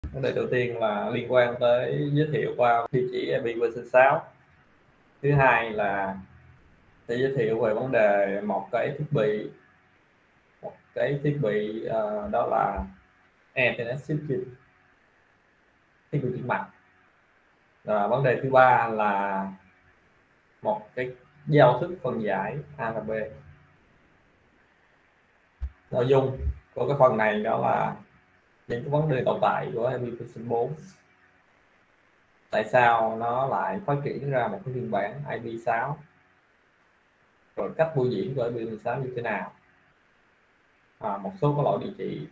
Vấn đề đầu tiên là liên quan tới giới thiệu qua địa chỉ IP version 6. Thứ hai là sẽ giới thiệu về vấn đề một cái thiết bị đó là Internet switching, thiết bị chuyển mạng. Và vấn đề thứ ba là một cái giao thức phân giải A và B. Nội dung của cái phần này đó là những cái vấn đề tồn tại của IP version 4. Tại sao nó lại phát triển ra một cái phiên bản IP6, rồi cách biểu diễn của IP16 như thế nào, một số cái lỗi địa chỉ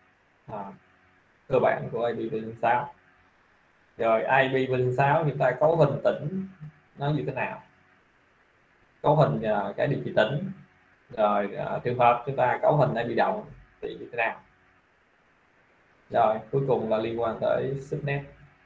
cơ bản của IP version 6. Rồi IP version 6 chúng ta cấu hình tĩnh nó như thế nào, cấu hình cái địa chỉ tĩnh, rồi trường hợp chúng ta cấu hình IP động thì như thế nào. Rồi cuối cùng là liên quan tới subnet.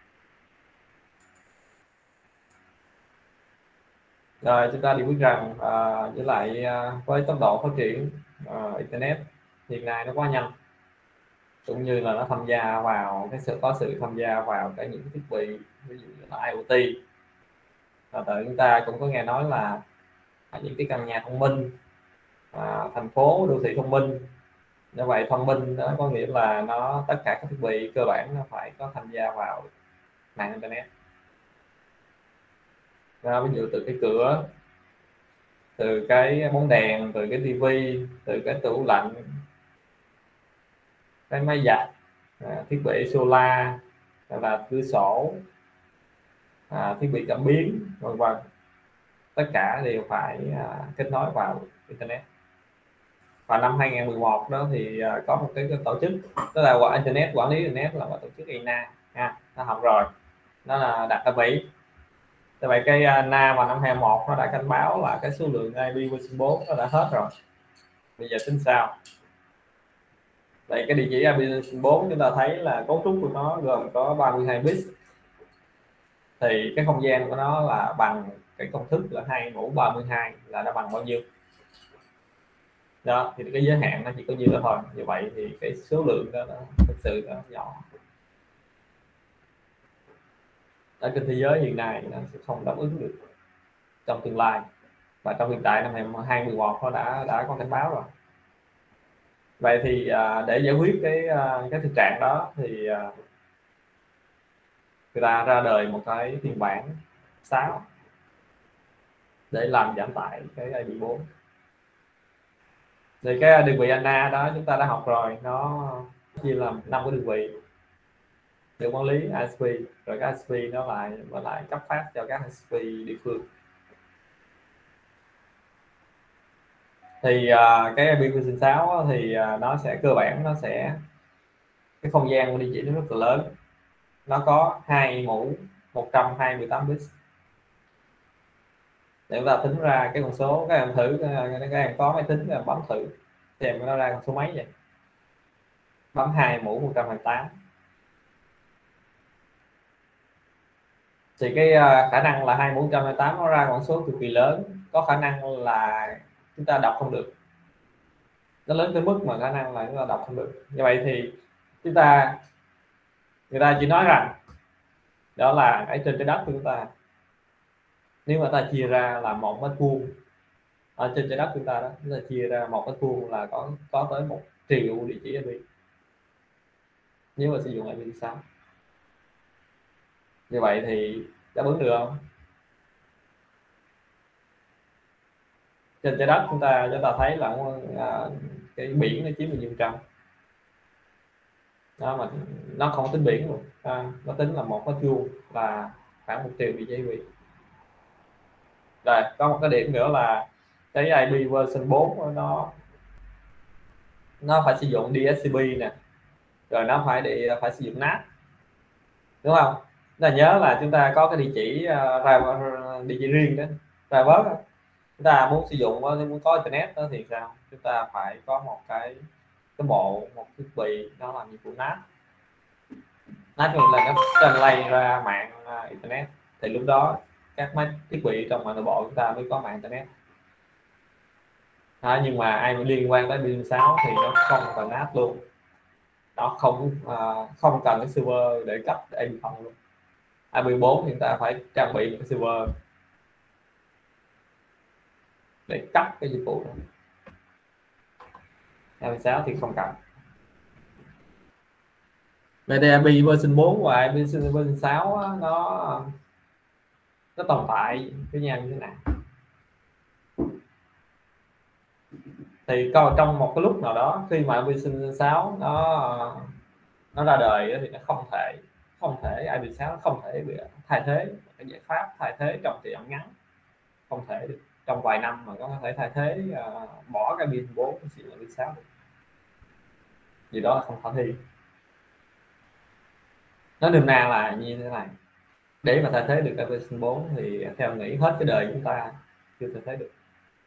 Rồi chúng ta đều biết rằng với lại với tốc độ phát triển internet hiện nay nó quá nhanh, cũng như là nó tham gia vào có sự tham gia vào những thiết bị ví dụ như là IoT. Và tự chúng ta cũng có nghe nói là những cái căn nhà thông minh, thành phố đô thị thông minh. Như vậy thông minh đó có nghĩa là tất cả các thiết bị cơ bản nó phải có tham gia vào mạng internet. Ví dụ từ cái cửa, từ cái bóng đèn, từ cái tivi, từ cái tủ lạnh, cái máy giặt, thiết bị solar, là cửa sổ, thiết bị cảm biến, vân vân, tất cả đều phải kết nối vào internet. Và năm 2011 đó thì có một cái tổ chức, tức là quản lý internet là tổ chức ENA nó học rồi, nó là đặt ở Mỹ. Như vậy cái ENA vào năm 2021 nó đã cảnh báo là cái số lượng IP version 4 nó đã hết rồi, bây giờ tính sao. Vậy cái địa chỉ IP version 4 chúng ta thấy là cấu trúc của nó gồm có 32 bit, thì cái không gian của nó là bằng cái công thức là 2 mũ 32 là nó bằng bao nhiêu đó, thì cái giới hạn nó chỉ có nhiêu đó thôi. Như vậy thì cái số lượng đó thực sự nó nhỏ, ở trên thế giới hiện nay nó sẽ không đáp ứng được trong tương lai, và trong hiện tại năm 2011 nó đã có cảnh báo rồi. Vậy thì để giải quyết cái thực trạng đó thì người ta ra đời một cái phiên bản 6 để làm giảm tải cái IP4. Thì cái đơn vị ANA đó chúng ta đã học rồi, nó chia làm 5 cái đơn vị để quản lý ISP, rồi các ISP nó lại cấp phát cho các ISP địa phương. Thì cái IP version 6 thì nó sẽ cơ bản, nó sẽ cái không gian của địa chỉ nó rất là lớn, nó có 2 mũ 128 bit. Để chúng ta tính ra cái con số, các em thử, các em có máy tính bấm thử xem nó ra con số mấy vậy. Bấm 2 mũ 128 thì cái khả năng là 2 mũ 128 nó ra con số cực kỳ lớn, có khả năng là chúng ta đọc không được, nó lớn tới mức mà khả năng là chúng ta đọc không được. Như vậy thì người ta chỉ nói rằng đó là ở trên trái đất của chúng ta, nếu mà ta chia ra là 1 mét vuông, ở trên trái đất chúng ta đó, chúng ta chia ra 1 mét vuông là có tới 1 triệu địa chỉ IP nếu mà sử dụng IP6. Như vậy thì đáp ứng được không? Trên trái đất chúng ta thấy là cái biển nó chiếm bao nhiêu trăm đó, mà nó không tính biển luôn, nó tính là 1 mét vuông là khoảng 1 triệu địa chỉ IP. Rồi có một cái điểm nữa là cái IP version 4 nó phải sử dụng DHCP nè, rồi nó phải sử dụng NAT, đúng không? Là nhớ là chúng ta có cái địa chỉ địa chỉ riêng đó, driver. Chúng ta muốn sử dụng, muốn có internet đó thì sao? Chúng ta phải có một một thiết bị nó làm nhiệm vụ NAT. NAT là nó translate ra mạng internet, thì lúc đó các máy thiết bị trong mạng nội bộ chúng ta mới có mạng internet. Nhưng mà ai mà liên quan tới pin 6 thì nó không cần NAT luôn, nó không cần cái server để cấp IP0 luôn. IP4 thì chúng ta phải trang bị một cái server để cấp cái dịch vụ đó. IP6 thì không cần. IP version 4 và IP version 6 á, nó tồn tại với nhau như thế nào? Thì trong một cái lúc nào đó khi mà IP 6 nó ra đời thì nó không thể IP6 không thể bị thay thế, cái giải pháp thay thế trong thời gian ngắn không thể được, trong vài năm mà có thể thay thế, bỏ cái pin 4 xịn là pin 6 được. Vì đó là không khả thi. Nó nôm na là như thế này, để mà thay thế được cái version 4 thì theo nghĩ hết cái đời chúng ta chưa thay thế được.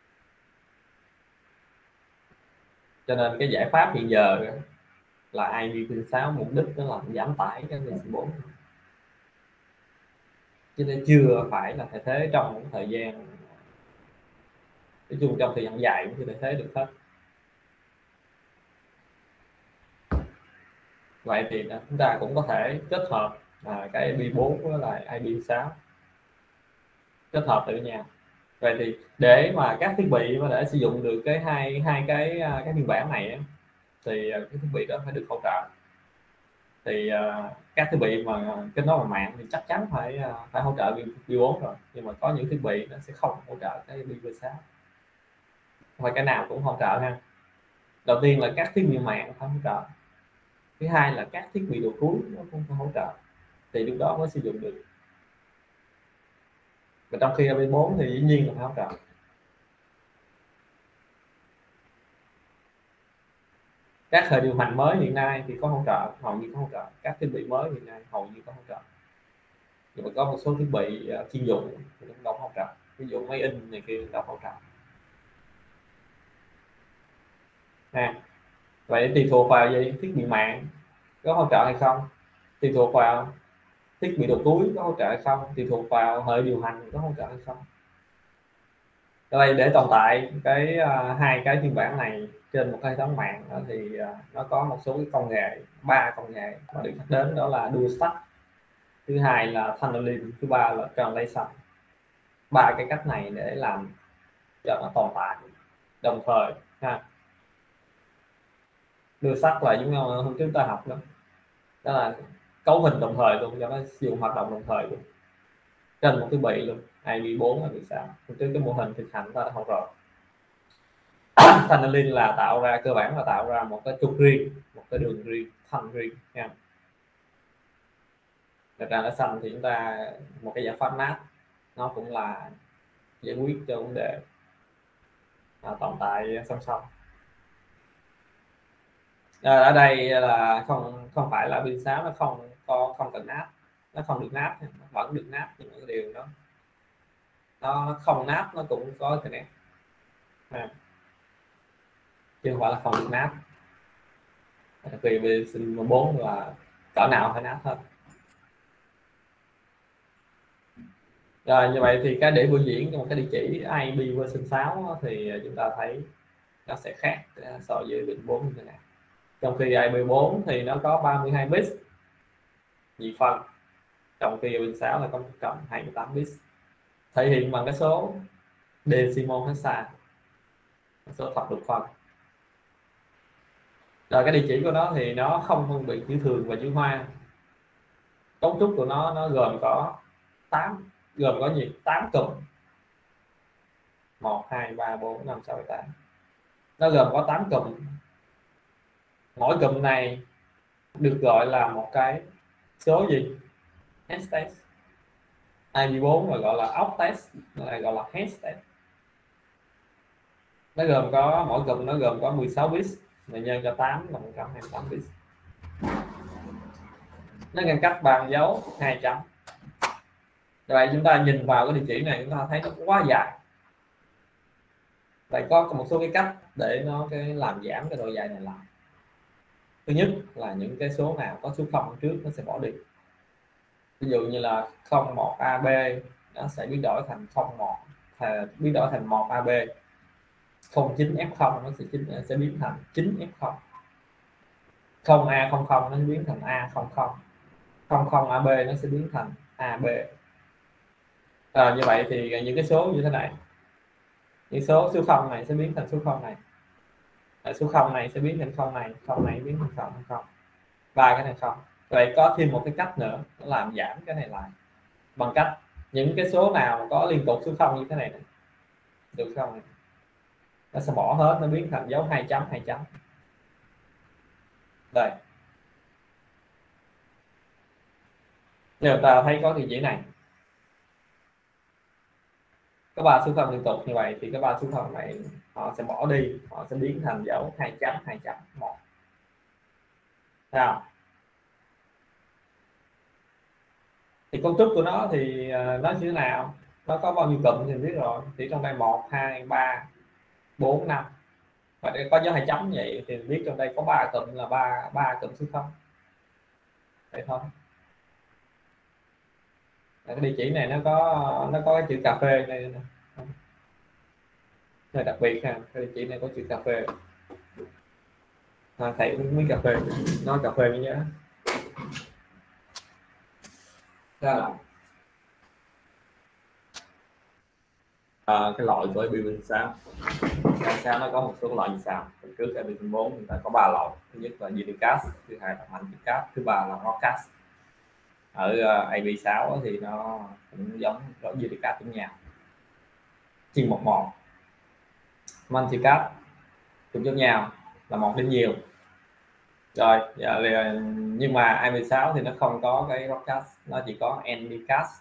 Cho nên cái giải pháp hiện giờ là IP6 mục đích nó là giảm tải cái version 4, chứ nó chưa phải là thay thế trong một thời gian, nói chung trong thời gian dài cũng chưa thay thế được hết. Vậy thì chúng ta cũng có thể kết hợp cái IP4 với lại IP6 kết hợp với nhau. Vậy thì để mà các thiết bị mà để sử dụng được cái hai cái phiên bản này thì cái thiết bị đó phải được hỗ trợ. Thì các thiết bị mà kết nối vào mạng thì chắc chắn phải hỗ trợ IP4 rồi, nhưng mà có những thiết bị nó sẽ không hỗ trợ cái IP6, không phải cái nào cũng hỗ trợ ha. Đầu tiên là các thiết bị mạng phải hỗ trợ, thứ hai là các thiết bị đầu cuối nó cũng phải hỗ trợ, thì lúc đó mới sử dụng được. Và trong khi IP4 thì dĩ nhiên là phải hỗ trợ. Các hệ điều hành mới hiện nay thì có hỗ trợ, hầu như có hỗ trợ. Các thiết bị mới hiện nay hầu như có hỗ trợ, nhưng mà có một số thiết bị chuyên dụng thì cũng đâu hỗ trợ, ví dụ máy in này kia đâu hỗ trợ. Vậy tùy thuộc vào gì? Thiết bị mạng có hỗ trợ hay không, tùy thuộc vào thiết bị đầu cuối có hỗ trợ hay không, tùy thuộc vào hệ điều hành có hỗ trợ hay không. Ở đây để tồn tại cái hai cái phiên bản này trên một hệ thống mạng thì nó có một số cái công nghệ, 3 công nghệ mà được nhắc đến, đó là dual stack, thứ hai là tunneling, thứ ba là translation. 3 cái cách này để làm cho nó tồn tại đồng thời ha. Dual stack là giống như hôm chúng ta học đó là cấu hình đồng thời luôn, cho nó sử dụng hoạt động đồng thời luôn trên một cái bị luôn, IP4 là bị sao trước cái mô hình thực hành ta đã học rồi. Tunneling là tạo ra, cơ bản là tạo ra một cái trục riêng, một cái đường riêng, thanh riêng nha. Thật ra nó xanh thì chúng ta một cái giải pháp NAT nó cũng là giải quyết cho vấn đề tồn tại song song. Ở đây là không phải là pin 6 nó không cần NAT, nó không được NAT, nó vẫn được NAT, nhưng mà cái điều đó nó không NAT nó cũng có Ethernet chứ không phải là không được NAT. Vì version 4 là cỡ nào phải NAT hết. Rồi như vậy thì cái để biểu diễn trong một cái địa chỉ IP version 6 thì chúng ta thấy nó sẽ khác so với version 4 như thế nào. Trong khi IP4 thì nó có 32 bit nhị phân, trong khi version 6 là có 128 bit, thể hiện bằng cái số decimal hexa, số thập lục phân. Rồi cái địa chỉ của nó thì nó không phân biệt chữ thường và chữ hoa. Cấu trúc của nó gồm có 8 cụm, 1 2 3 4 5 6 7 8, nó gồm có 8 cụm. Mỗi cụm này được gọi là một cái số gì, hashtag. IP4 là gọi là octet, lại gọi là hashtag. Nó gồm có, mỗi cụm nó gồm có 16 bit, là nhân cho 8 là 128 bit. Nó ngăn cách bằng dấu 2 chấm. Vậy chúng ta nhìn vào cái địa chỉ này chúng ta thấy nó quá dài. Vậy có một số cái cách để nó làm giảm cái độ dài này lại. Thứ nhất là những cái số nào có số 0 trước nó sẽ bỏ đi. Ví dụ như là 01AB nó sẽ biến đổi thành 01, biến đổi thành 1AB. 09F0 nó sẽ biến thành 9F0. 0A00 nó sẽ biến thành A00, 00AB nó sẽ biến thành AB. Như vậy thì những cái số như thế này, những số 0 này sẽ biến thành số 0 này, số 0 này sẽ biến thành 0 này, 0 này biến thành 0, ba cái này không. Vậy có thêm một cái cách nữa, nó làm giảm cái này lại bằng cách những cái số nào mà có liên tục số 0 như thế này, được không, nó sẽ bỏ hết, nó biến thành dấu 2 chấm 2 chấm. Đây, nếu ta thấy có địa chỉ này có 3 số 0 liên tục như vậy thì cái 3 số 0 này họ sẽ bỏ đi, họ sẽ biến thành dấu 2 chấm 2 chấm 1. Nào, thì cấu trúc của nó thì nó như thế nào, nó có bao nhiêu cụm thì biết rồi, thì trong đây 1 2 3 4 5, và đây có dấu 2 chấm vậy thì biết trong đây có 3 cụm là ba cụm số 0. Vậy thôi. Cái địa chỉ này nó có cái chữ cà phê này, này đặc biệt ha, cái địa chỉ này có chữ cà phê. Thầy uống miếng cà phê, nói cà phê mới nhớ. Cái loại của IB sao? Sao nó có một số loại như sau. Trước IB4 chúng ta có 3 loại. Thứ nhất là unicast, thứ hai là multicast, thứ ba là broadcast. Ở IB6 thì nó cũng giống unicast giống nhau, chia 1:1. Multicast cũng giống nhau, là 1 đến nhiều. Rồi, nhưng mà IB6 thì nó không có cái broadcast, nó chỉ có anycast,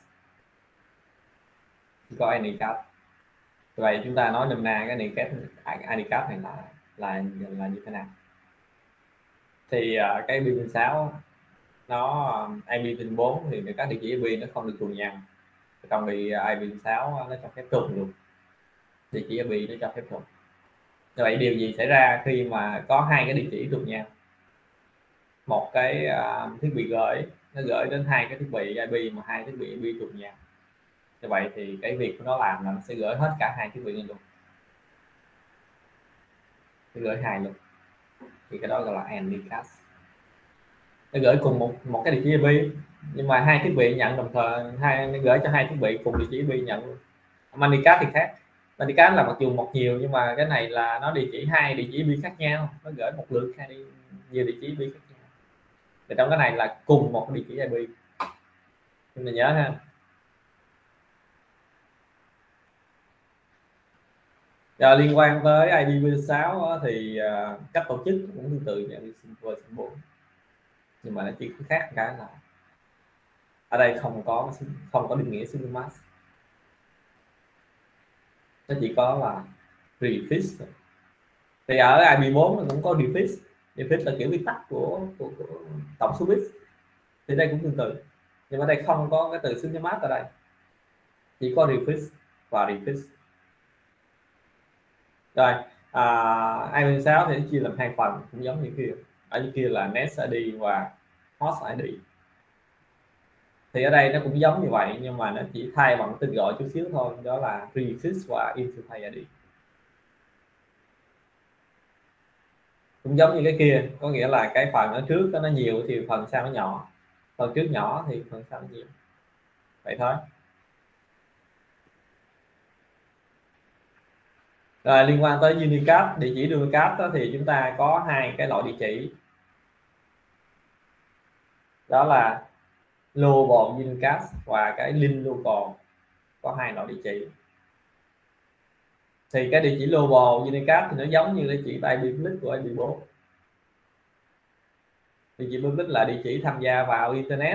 chỉ có anycast. Vậy chúng ta nói nôm na cái anycast này là như thế nào? Thì cái IB6 nó IB4 thì các địa chỉ IP nó không được trùng nhau, trong vì IB6 nó cho phép trùng luôn, địa chỉ IP nó cho phép trùng. Vậy điều gì xảy ra khi mà có hai cái địa chỉ trùng nhau? Một cái thiết bị gửi nó gửi đến hai cái thiết bị IP mà hai thiết bị IP trùng nhau, như vậy thì cái việc của nó làm là nó sẽ gửi hết cả hai thiết bị luôn, sẽ gửi hai luôn, thì cái đó gọi là anycast. Nó gửi cùng một cái địa chỉ IP nhưng mà hai thiết bị nhận đồng thời, nó gửi cho hai thiết bị cùng địa chỉ IP nhận. Multicast thì khác, Multicast là mặc dù một nhiều nhưng mà cái này là nó địa chỉ hai địa chỉ IP khác nhau, nó gửi một lượt nhiều địa chỉ IP khác nhau. Thì trong cái này là cùng một địa chỉ IP, nhưng mà nhớ ha. Rồi, liên quan tới IPv6 thì cách tổ chức cũng tương tự như IPv4, nhưng mà nó chỉ khác cái là ở đây không có định nghĩa single mask, nó chỉ có là prefix. Thì ở IP4 nó cũng có prefix là kiểu viết tắt của tổng số bit, thì đây cũng tương tự, nhưng mà đây không có cái từ single mask ở đây, chỉ có prefix và prefix. Rồi, IPv6 thì nó chia làm hai phần cũng giống như kia, ở như kia là nest ID và host ID. Thì ở đây nó cũng giống như vậy, nhưng mà nó chỉ thay bằng tên gọi chút xíu thôi, đó là prefix và interface ID. Cũng giống như cái kia, có nghĩa là cái phần ở trước nó nhiều thì phần sau nó nhỏ, phần trước nhỏ thì phần sau nó nhiều, vậy thôi. Rồi, liên quan tới unicast, địa chỉ unicast đó, thì chúng ta có hai cái loại địa chỉ, đó là global unicast và cái link local, có hai loại địa chỉ. Thì cái địa chỉ global unicast thì nó giống như địa chỉ IP public của IP4. Địa chỉ public là địa chỉ tham gia vào internet,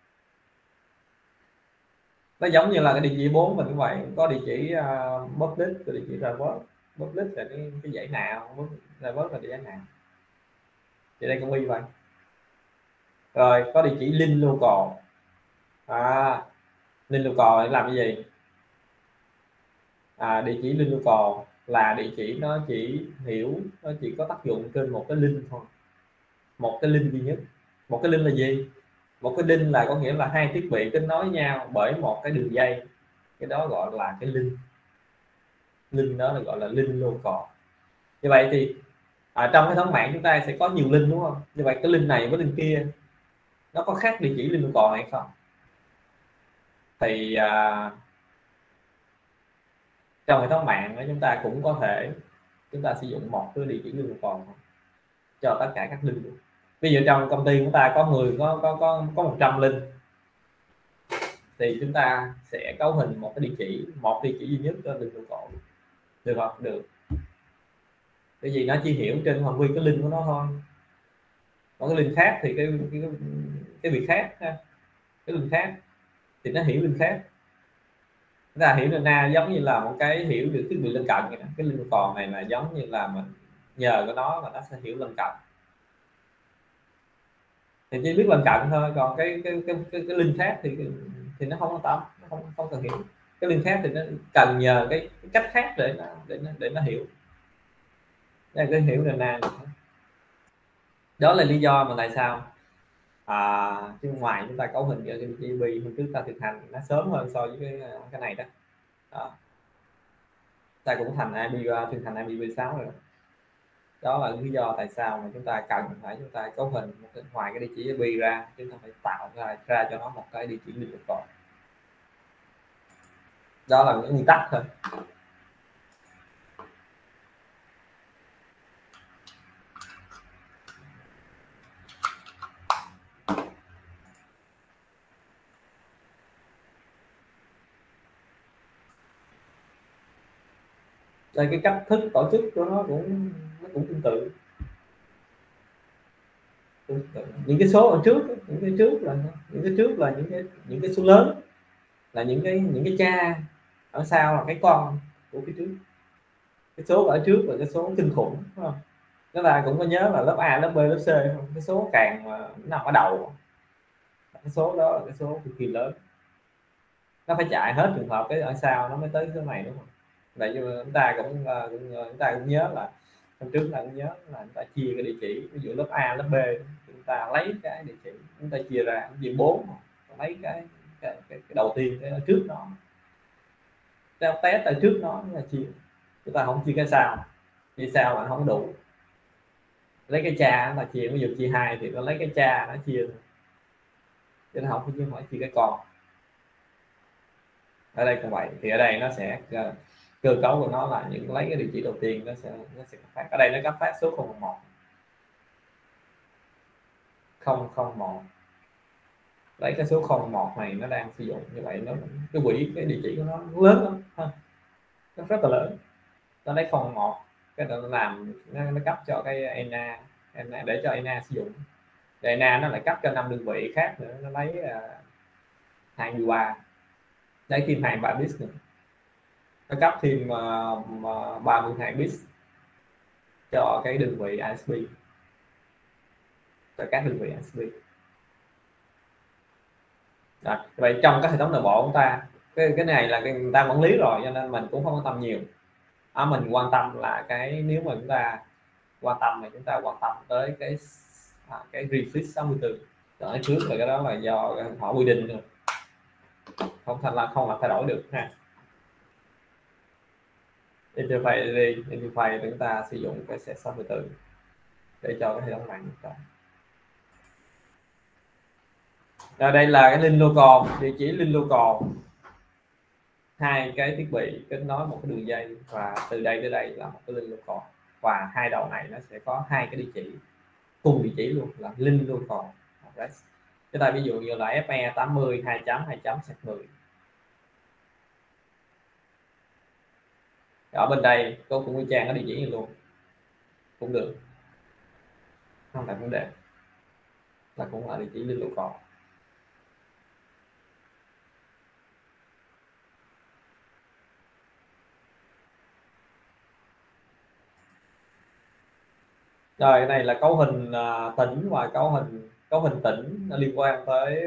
nó giống như là cái địa chỉ 4 mình cũng vậy, có địa chỉ public, có địa chỉ private. Public là cái dãy nào, private là địa dãy nào, thì đây cũng y vậy. Rồi, có địa chỉ link local. Link local để làm cái gì? Địa chỉ link local là địa chỉ nó chỉ có tác dụng trên một cái link thôi, một cái link duy nhất. Một cái link là gì? Một cái link là có nghĩa là hai thiết bị kết nối nhau bởi một cái đường dây, cái đó gọi là cái link đó là gọi là link local. Như vậy thì Trong hệ thống mạng chúng ta sẽ có nhiều link đúng không? Như vậy cái link này với link kia nó có khác địa chỉ link local hay không? Thì trong hệ thống mạng chúng ta cũng có thể chúng ta sử dụng một cái địa chỉ link local cho tất cả các link. Ví dụ trong công ty chúng ta có 10 có 100 link thì chúng ta sẽ cấu hình một địa chỉ duy nhất cho link local, được không? Được. Cái gì nó chỉ hiểu trên phạm vi cái link của nó thôi, còn cái link khác thì cái việc khác ha. Cái link khác thì nó hiểu link khác. Chúng ta hiểu là giống như là một cái hiểu được thiết bị lân cận vậy đó. Cái link còn này là giống như là mình nhờ của nó là nó sẽ hiểu lân cận, thì chỉ biết lân cận thôi, còn cái link khác thì nó không quan tâm, nó không cần hiểu. Cái link khác thì nó cần nhờ cái cách khác để nó hiểu. Đây là cái hiểu là đó là lý do mà tại sao chứ ngoài chúng ta cấu hình cho cái GDP hôm trước ta thực hành nó sớm hơn so với cái này đó. Ta cũng thành thực hành IPv6 rồi. Đó là lý do tại sao mà chúng ta cần phải chúng ta cấu hình ngoài cái địa chỉ IP ra, chúng ta phải tạo ra cho nó một cái địa chỉ liên tục. Đó là những nguyên tắc thôi. Đây cái cách thức tổ chức của nó cũng tương tự. Những cái số ở trước, những cái trước là những cái số lớn, là những cái cha, ở sau là cái con của phía trước. Cái số ở trước là cái số kinh khủng, đúng không? Chúng ta cũng có nhớ là lớp A, lớp B, lớp C không? Cái số càng mà nằm ở đầu, cái số đó là cái số cực kỳ lớn, nó phải chạy hết trường hợp cái ở sau nó mới tới số này, đúng không? Vậy nhưng chúng ta cũng nhớ là hôm trước là cũng nhớ là chúng ta chia cái địa chỉ, ví dụ lớp A, lớp B, chúng ta lấy cái địa chỉ chúng ta chia ra chia 4, lấy cái đầu tiên cái ở trước nó, cái test ở trước nó là chia, chúng ta không chia cái sau, chia sau là không đủ. Lấy cái cha là chia, ví dụ chia 2 thì nó lấy cái cha nó chia, chứ nó không phải chia cái con. Ở đây cũng vậy, thì ở đây nó sẽ cơ cấu của nó là những lấy cái địa chỉ đầu tiên nó sẽ cấp phát. Ở đây nó cấp phát số 001 lấy cái số 01 này nó đang sử dụng, như vậy nó cái quỹ cái địa chỉ của nó lớn lắm ha, nó rất là lớn. Nó lấy 01 cái nó làm nó cấp cho cái ENA để cho ENA sử dụng, để ENA nó lại cấp cho 5 đơn vị khác nữa, nó lấy 23, lấy thêm 23 bit nữa, nó cấp thêm 32 bit cho cái đơn vị ISP, cho các đơn vị ISP. Rồi, vậy trong cái hệ thống nội bộ của chúng ta cái này là người ta quản lý rồi, cho nên mình cũng không quan tâm nhiều. Mình quan tâm là cái nếu mà chúng ta quan tâm thì chúng ta quan tâm tới cái refresh 64 ở trước, là cái đó là do họ quy định rồi, không làm thay đổi được ha. Interface chúng ta sử dụng cái set 64 để cho cái hệ thống mạng chúng ta. Rồi đây là cái link local, địa chỉ link local, hai cái thiết bị kết nối một cái đường dây, và từ đây tới đây là một cái link local, và hai đầu này nó sẽ có hai cái địa chỉ cùng địa chỉ luôn, là link local address. Chúng ta ví dụ như là FE 80 2.2.10. Ở bên đây có cũng trang có địa chỉ này luôn cũng được, không thành vấn đề, là cũng là địa chỉ link local. Rồi cái này là cấu hình tỉnh và cấu hình tỉnh liên quan tới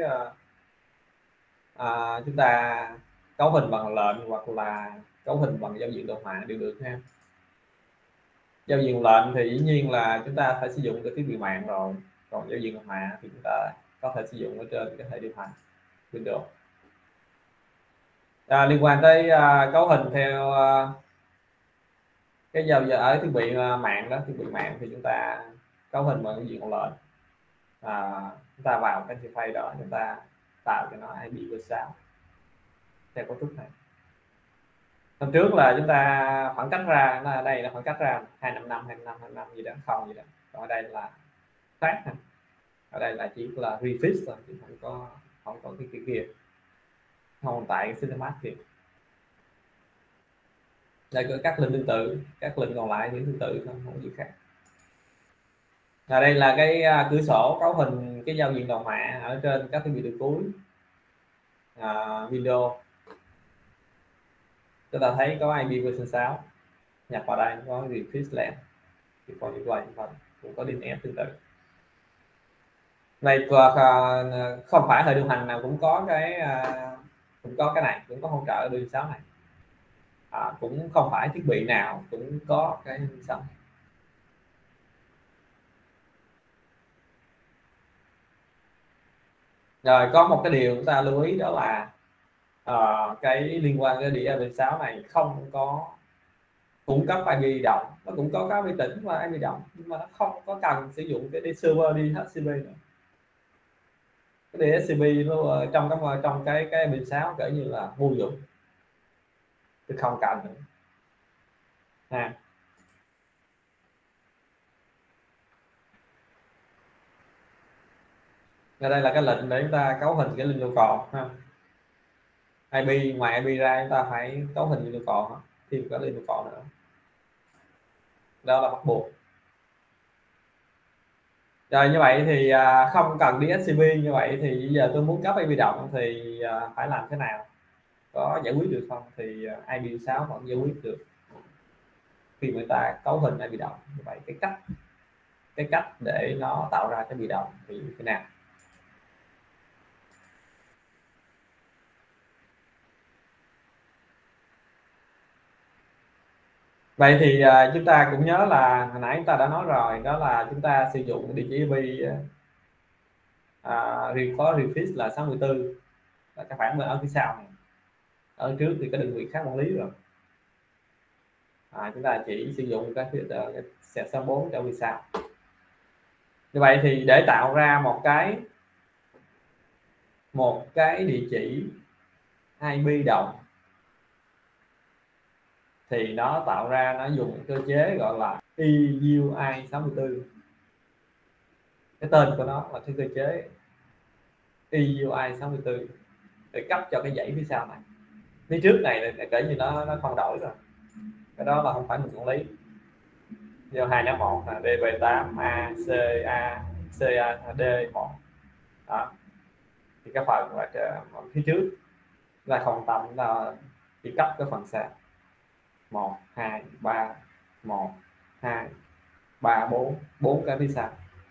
chúng ta cấu hình bằng lệnh hoặc là cấu hình bằng giao diện đồ họa đều được ha. Giao diện lệnh thì dĩ nhiên là chúng ta phải sử dụng cái thiết bị mạng rồi, còn giao diện đồ họa thì chúng ta có thể sử dụng ở trên cái hệ điều hành Windows. Liên quan tới cấu hình theo cái giao diện ở thiết bị mạng đó, thiết bị mạng thì chúng ta cấu hình bằng cái diện lệnh, chúng ta vào cái interface đó, chúng ta tạo cho nó IPv6 theo cấu trúc này. Hôm trước là chúng ta khoảng cách ra, nó ở đây là khoảng cách ra 255 gì đó, không gì đó, còn ở đây là khác, ở đây là chỉ là refresh thôi, chứ không có cái kia, không tại cái systematic kia. Đây có các link tương tự, các link còn lại những tương tự không có gì khác. Đây là cái cửa sổ cấu hình cái giao diện đầu mạ ở trên các thiết bị từ cuối Windows. Chúng ta thấy có IP version 6 nhập vào đây, có refresh lens, cũng có DNS tương tự. Này không phải hệ điều hành nào cũng có cái này, cũng có hỗ trợ đường 6 này, cũng không phải thiết bị nào cũng có cái 6. Rồi có một cái điều chúng ta lưu ý đó là cái liên quan đến đĩa IPv6 này không có cung cấp IP động, nó cũng có các IP tĩnh và IP động, nhưng mà nó không có cần sử dụng cái đĩa server DHCP nữa. Cái đĩa DHCP nó trong cái IPv6 kể như là vô dụng, tôi không cần nữa. Đây là cái lệnh để chúng ta cấu hình cái link local ha. IP ngoài IP ra chúng ta phải cấu hình link local, thêm cái link local nữa, đó là bắt buộc. Rồi như vậy thì không cần DHCP, như vậy thì bây giờ tôi muốn cấp IP động thì phải làm thế nào, có giải quyết được không? Thì IPv6 vẫn giải quyết được khi người ta cấu hình IP động. Như vậy cái cách để nó tạo ra cái bị động thì thế nào? Vậy thì chúng ta cũng nhớ là hồi nãy chúng ta đã nói rồi, đó là chúng ta sử dụng địa chỉ IP có refresh là 64, là các phản bên ở phía sau này. Ở trước thì có đơn vị khác quản lý rồi, chúng ta chỉ sử dụng cái set 64 trở về sau. Như vậy thì để tạo ra một cái địa chỉ IP động thì nó tạo ra, nó dùng cơ chế gọi là EUI 64. Cái tên của nó là cái cơ chế EUI 64 để cấp cho cái dãy phía sau này. Phía trước này là kể như nó không đổi rồi, cái đó là không phải mình quản lý. Vô 251 là DB8 A C A C A D 1 đó, thì cái phần là phía trước là không tâm, là chỉ cấp cái phần sau 1 2 3 1 2 3 4 cái phía sau.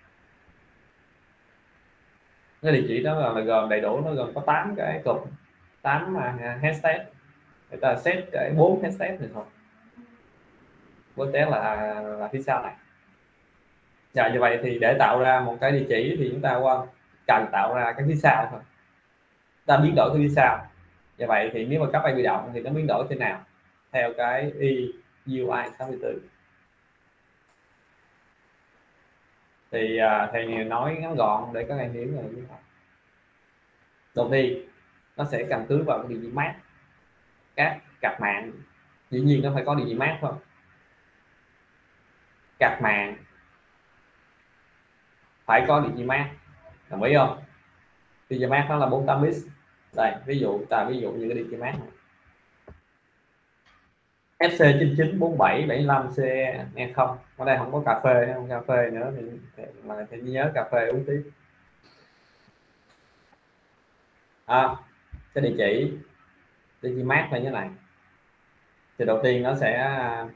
Cái địa chỉ đó là gồm đầy đủ, nó gồm có 8 cái cụm, 8 hashtag, người ta set cái 4 hashtag này thôi, 4 test là phía sau này. Rồi như vậy thì để tạo ra một cái địa chỉ thì chúng ta cần tạo ra cái phía sau thôi, ta biến đổi cái phía sau. Như vậy thì nếu mà cấp IP động thì nó biến đổi thế nào theo cái EUI 64. Thì thầy nói ngắn gọn để các em hiểu là như thế. Đầu tiên nó sẽ căn cứ vào cái địa chỉ MAC các cặp mạng, dĩ nhiên nó phải có địa chỉ MAC không, cặp mạng phải có địa chỉ MAC, đồng ý không? Địa chỉ MAC nó là 48 bit. Đây ví dụ như cái địa chỉ MAC này FC994775CE nghe không? Ở đây không có cà phê, không cà phê nữa thì nhớ cà phê uống tiếp. Cái địa chỉ MAC là như thế này. Thì đầu tiên nó sẽ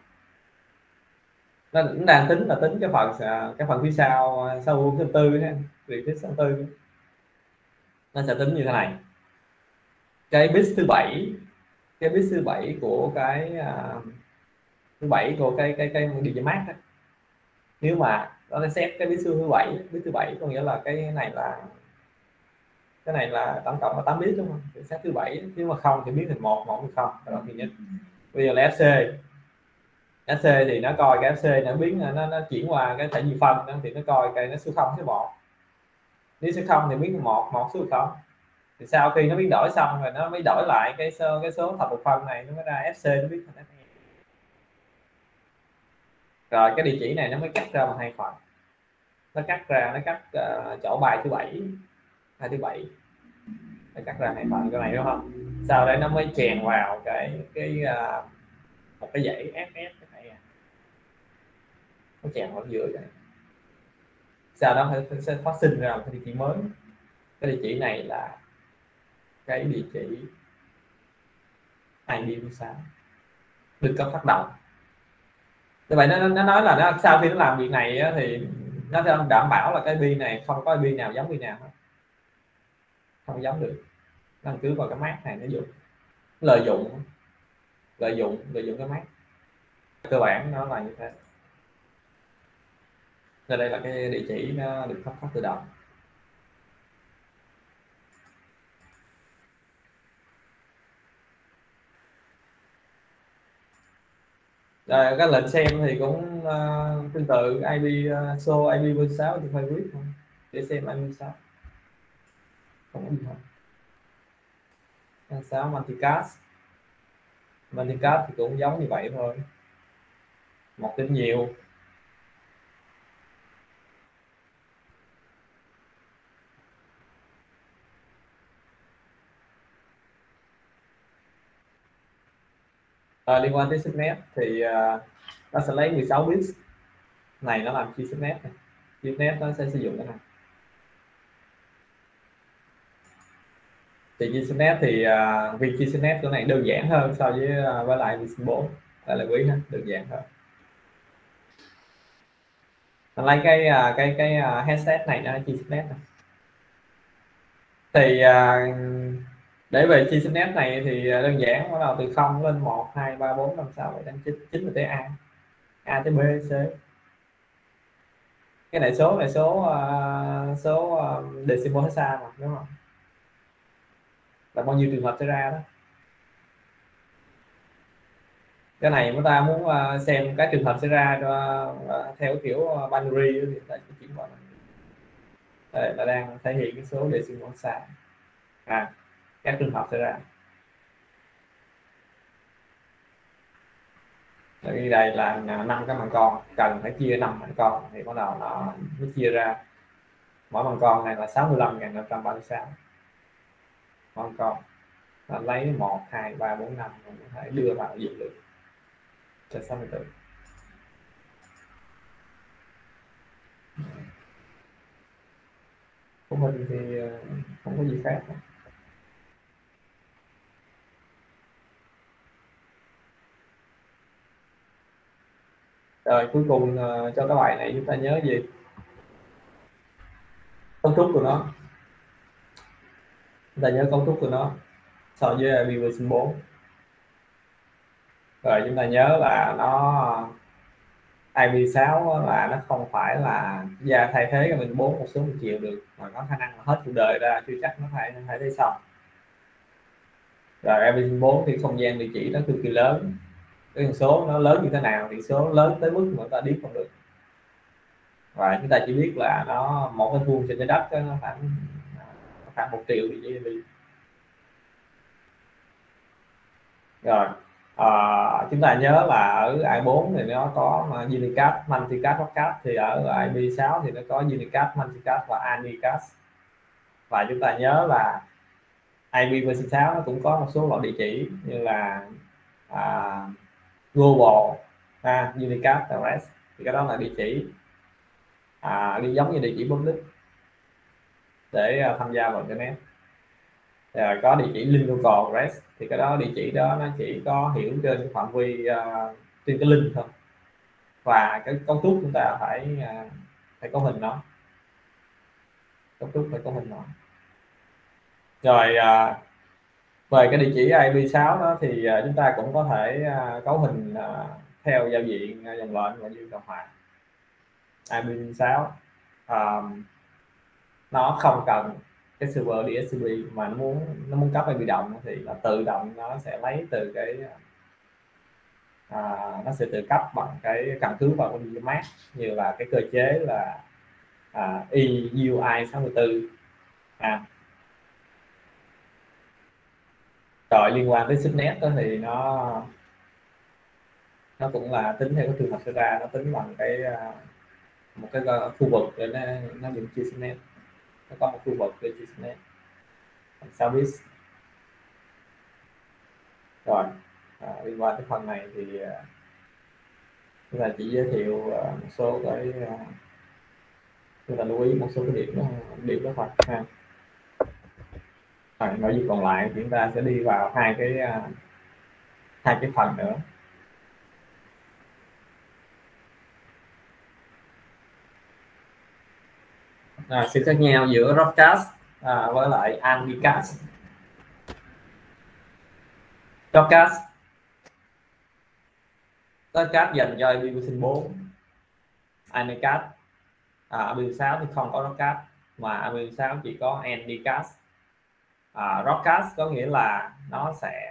nó cũng đang tính cái phần phía sau 64 ha, vị trí 64 nó sẽ tính như thế này. Cái bit thứ 7 của cái thứ 7 của cái địa chỉ MAC đó. Nếu mà nó sẽ set cái bit thứ 7 có nghĩa là cái này là tổng cộng là 8 bit đúng không? Thì set thứ 7, nếu mà không thì biến thành 1 1 không, đó là thứ nhất. Bây giờ là FC FC thì nó coi cái FC nó biến nó chuyển qua cái thẻ nhị phân đó, thì nó coi cái nó số 0 số 1, nếu số 0 thì biến 1 số 0, thì sau khi nó biến đổi xong rồi nó mới đổi lại cái số thập lục phân này, nó mới ra FC, nó biến thành FE. Rồi cái địa chỉ này nó mới cắt ra bằng 2 phần, nó cắt ra, nó cắt chỗ bài thứ 7, hai thứ 7, nó cắt ra 2 phần cái này đúng không, sau đấy nó mới chèn vào một cái dãy FF cái này, nó chèn vào giữa này, sau đó sẽ phát sinh ra một cái địa chỉ mới. Cái địa chỉ này là cái địa chỉ ID46 được cấp phát động. Như vậy nó nói là nó sau khi nó làm việc này á, thì nó đảm bảo là cái pin này không có pin nào giống pin nào hết, không giống được, căn cứ vào cái mác này nó dùng lợi dụng cái mác, cơ bản nó là như thế. Nên đây là cái địa chỉ nó được cấp phát tự động. Các lệnh xem thì cũng tương tự IP show IP46 thì phải quyết thôi để xem IP46, không có gì hết. IP46 multicast thì cũng giống như vậy thôi, một đến nhiều. Liên quan tới subnet thì nó sẽ lấy 16 bit này, nó làm chi subnet này. Subnet nó sẽ sử dụng cái này. Thì chi subnet thì vì chi subnet cái này đơn giản hơn so với lại V4, lại là quý ha, đơn giản hơn. Nó lấy cái headset này, nó chi subnet này. Thì để về chi subnet này thì đơn giản, bắt đầu từ 0 lên 1 2 3 4 5 6 7 8 9 9 là tới A tới B C. Cái này số decimal hexa mà, đúng không, là bao nhiêu trường hợp sẽ ra đó. Cái này chúng ta muốn xem các trường hợp sẽ ra theo kiểu binary thì ta chỉ chuyển vào đây là đang thể hiện cái số decimal hexa, các trường hợp sẽ ra. Đây là 5 cái mặt con, cần phải chia 5 mặt con thì bắt đầu nó mới chia ra. Mỗi mặt con này là 65.536 mặt con, nó lấy 1 2 3 4 5 mình có thể đưa vào dữ liệu cho 64. Của mình thì không có gì khác. Rồi cuối cùng cho cái bài này chúng ta nhớ gì? Cấu trúc của nó. Chúng ta nhớ cấu trúc của nó so với version 4. Rồi chúng ta nhớ là nó IP6 là nó không phải là thay thế cái mình 4 một số 1 chiều được, mà có khả năng là hết cuộc đời ra chưa chắc nó phải thấy xong. Rồi IP4 thì không gian địa chỉ nó cực kỳ lớn, cái con số nó lớn như thế nào thì số lớn tới mức mà chúng ta biết không được, và chúng ta chỉ biết là nó 1 mét vuông trên trái đất đó, nó khoảng 1 triệu địa chỉ. Rồi chúng ta nhớ là ở i4 thì nó có unicast, multicast, broadcast, thì ở IP6 thì nó có unicast, multicast và anicast. Và chúng ta nhớ là IP version 6 nó cũng có một số loại địa chỉ như là global, unicast và rest, thì cái đó là địa chỉ đi giống như địa chỉ public để tham gia vào internet. Rồi có địa chỉ link local rest, thì cái đó địa chỉ đó nó chỉ có hiểu trên cái phạm vi trên cái link thôi, và cái cấu trúc chúng ta phải có hình nó, cấu trúc phải có hình nó. Rồi về cái địa chỉ IP6 đó thì chúng ta cũng có thể cấu hình theo giao diện dòng lệnh và như cộng hòa. IP6 nó không cần cái server DHCP, mà nó muốn cấp IP động thì là tự động nó sẽ lấy từ nó sẽ tự cấp bằng cái căn cứ vào cái mát, như là cái cơ chế là EUI 64. Rồi liên quan tới Signet đó thì nó cũng là tính theo cái trường hợp xảy ra, nó tính bằng cái một cái khu vực để nó điểm chia Signet, nó có một khu vực để chia Signet service. Rồi liên quan tới phần này thì chúng ta chỉ giới thiệu một số cái chúng ta lưu ý một số cái điểm đó thôi ha. Rồi nội dung còn lại chúng ta sẽ đi vào hai cái phần nữa. Sự khác nhau giữa broadcast với lại unicast. Broadcast dành cho IPv4, unicast IPv6 thì không có broadcast, mà IPv6 chỉ có unicast. Broadcast có nghĩa là nó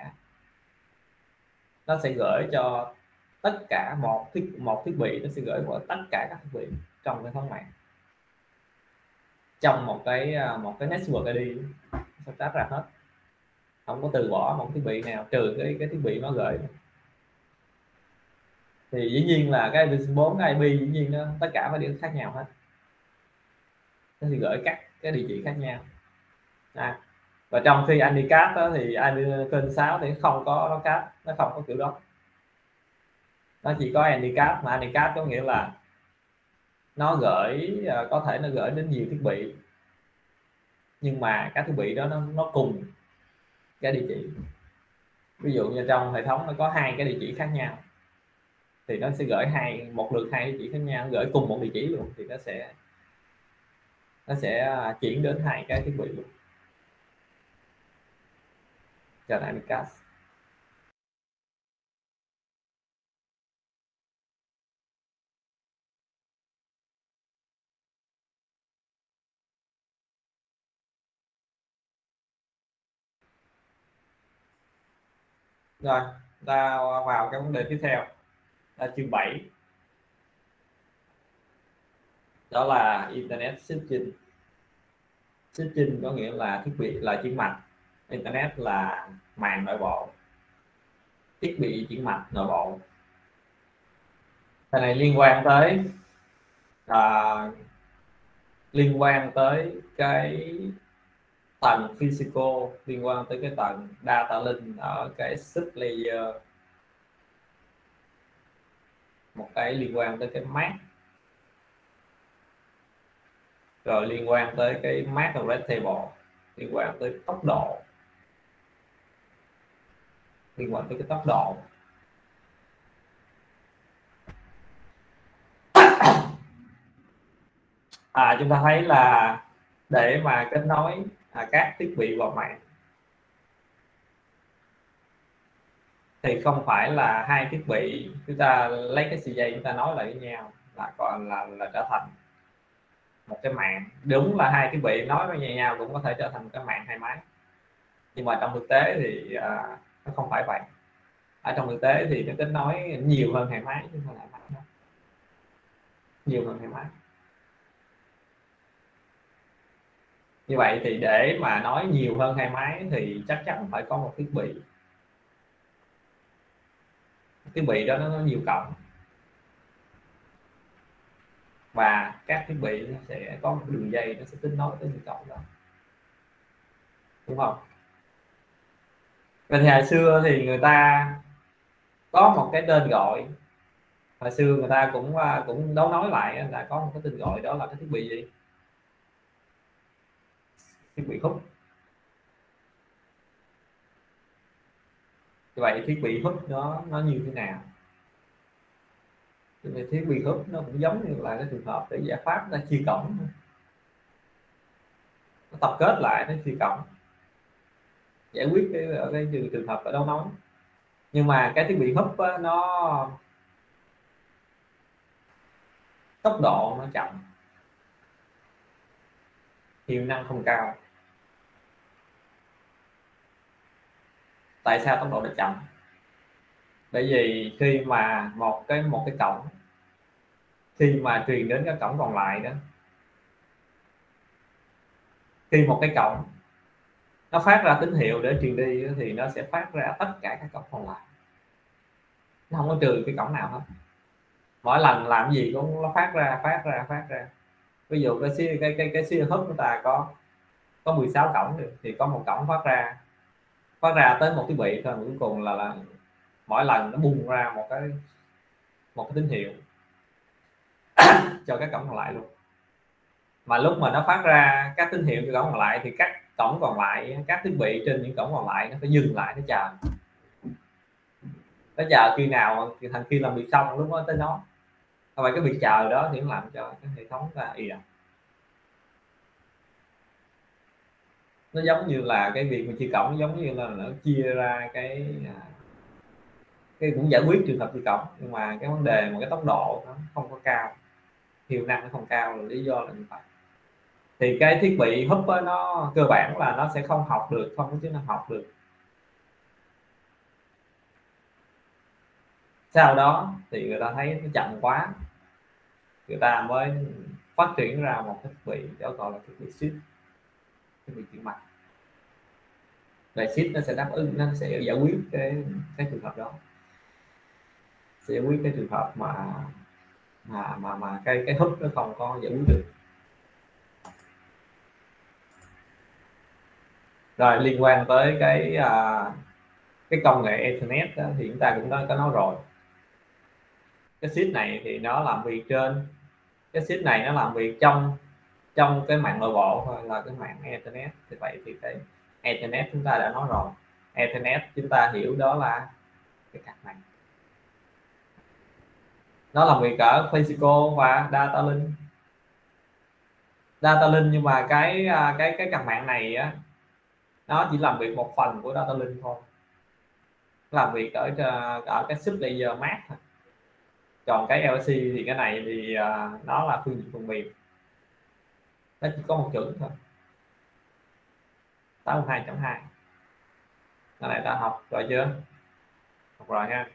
sẽ gửi cho tất cả một thiết bị, nó sẽ gửi vào tất cả các thiết bị trong cái thống mạng, trong một cái network ID sẽ tách ra hết, không có từ bỏ một thiết bị nào trừ cái thiết bị nó gửi. Thì dĩ nhiên là cái IPv4 cái IP dĩ nhiên nó tất cả phải điểm khác nhau hết, nó sẽ gửi các cái địa chỉ khác nhau. Và trong khi unicast đó thì IPv6 thì không có broadcast, nó không có kiểu đó, nó chỉ có unicast. Mà unicast có nghĩa là nó gửi có thể nó gửi đến nhiều thiết bị, nhưng mà các thiết bị đó nó cùng cái địa chỉ. Ví dụ như trong hệ thống nó có hai cái địa chỉ khác nhau thì nó sẽ gửi một lượt hai địa chỉ khác nhau, gửi cùng một địa chỉ luôn, thì nó sẽ chuyển đến hai cái thiết bị luôn, cho là unicast. Rồi ta vào cái vấn đề tiếp theo là chương 7, đó là internet switching. Switching có nghĩa là thiết bị là chuyển mạch, internet là mạng nội bộ, thiết bị chuyển mạch nội bộ. Cái này liên quan tới cái tầng physical, liên quan tới cái tầng data link ở cái sub layer, một cái liên quan tới cái MAC, rồi liên quan tới cái MAC address table, liên quan tới tốc độ, liên quan tới cái tốc độ. Chúng ta thấy là để mà kết nối các thiết bị vào mạng thì không phải là hai thiết bị chúng ta lấy cái sợi dây chúng ta nối lại với nhau là còn là trở thành một cái mạng. Đúng là hai thiết bị nối với nhau cũng có thể trở thành một cái mạng hai máy, nhưng mà trong thực tế thì nó không phải vậy. Ở trong thực tế thì nó kết nối nhiều hơn hai máy chứ không phải là mạng, nhiều hơn hai máy. Như vậy thì để mà nói nhiều hơn hai máy thì chắc chắn phải có một thiết bị đó nó nhiều cộng, và các thiết bị nó sẽ có một đường dây nó sẽ kết nối tới nhiều cộng đó, đúng không? Vậy thì hồi xưa thì người ta có một cái tên gọi, hồi xưa người ta cũng đấu nói lại là có một cái tên gọi, đó là cái thiết bị gì? Thiết bị hút. Vậy thiết bị hút nó như thế nào? Thì thiết bị hút nó cũng giống như là cái trường hợp để giải pháp là chia cổng, nó tập kết lại nó chia cổng giải quyết cái trường hợp ở đấu nói. Nhưng mà cái thiết bị hút nó tốc độ nó chậm, hiệu năng không cao. Tại sao tốc độ nó chậm? Bởi vì khi mà một cái cổng, khi mà truyền đến cái cổng còn lại đó, khi một cái cổng nó phát ra tín hiệu để truyền đi thì nó sẽ phát ra tất cả các cổng còn lại, nó không có trừ cái cổng nào hết. Mỗi lần làm gì cũng nó phát ra. Ví dụ cái siêu hấp của ta có 16 cổng thì có một cổng phát ra tới một thiết bị thôi, cuối cùng là mỗi lần nó bung ra một cái tín hiệu cho các cổng còn lại luôn. Mà lúc mà nó phát ra các tín hiệu cho cổng còn lại thì các cổng còn lại, các thiết bị trên những cổng còn lại nó phải dừng lại, nó chờ khi nào thì thành khi làm việc xong lúc đó tới nó. Vậy cái việc chờ đó thì nó làm cho cái hệ thống là ì ạch. Nó giống như là cái việc mà chia cổng, nó giống như là nó chia ra cái cũng giải quyết trường hợp chia cổng, nhưng mà cái vấn đề mà cái tốc độ nó không có cao, hiệu năng nó không cao, là lý do là như vậy. Thì cái thiết bị húp đó, nó cơ bản là nó sẽ không học được, không có chức năng học được. Sau đó thì người ta thấy nó chậm quá, người ta mới phát triển ra một cái thiết bị đó gọi là thiết bị shift, thiết bị chuyển mạch. Về shift nó sẽ đáp ứng, nó sẽ giải quyết cái trường hợp đó, sẽ giải quyết cái trường hợp mà cái húp nó không có giải quyết được. Rồi liên quan tới cái công nghệ Ethernet đó, thì chúng ta cũng có nói rồi. Cái switch này thì nó làm việc trên cái switch này, nó làm việc trong cái mạng nội bộ thôi, là cái mạng Ethernet. Thì vậy thì cái Ethernet chúng ta đã nói rồi, Ethernet chúng ta hiểu đó là cái card này, nó làm việc ở physical và data link. Nhưng mà cái card mạng này á, nó chỉ làm việc một phần của data link thôi, làm việc ở cái sub layer mask thôi. Còn cái LC thì cái này thì nó là phương diện phần mềm, nó chỉ có một chuẩn thôi, 82.2. cái này đã học rồi chưa? Học rồi ha.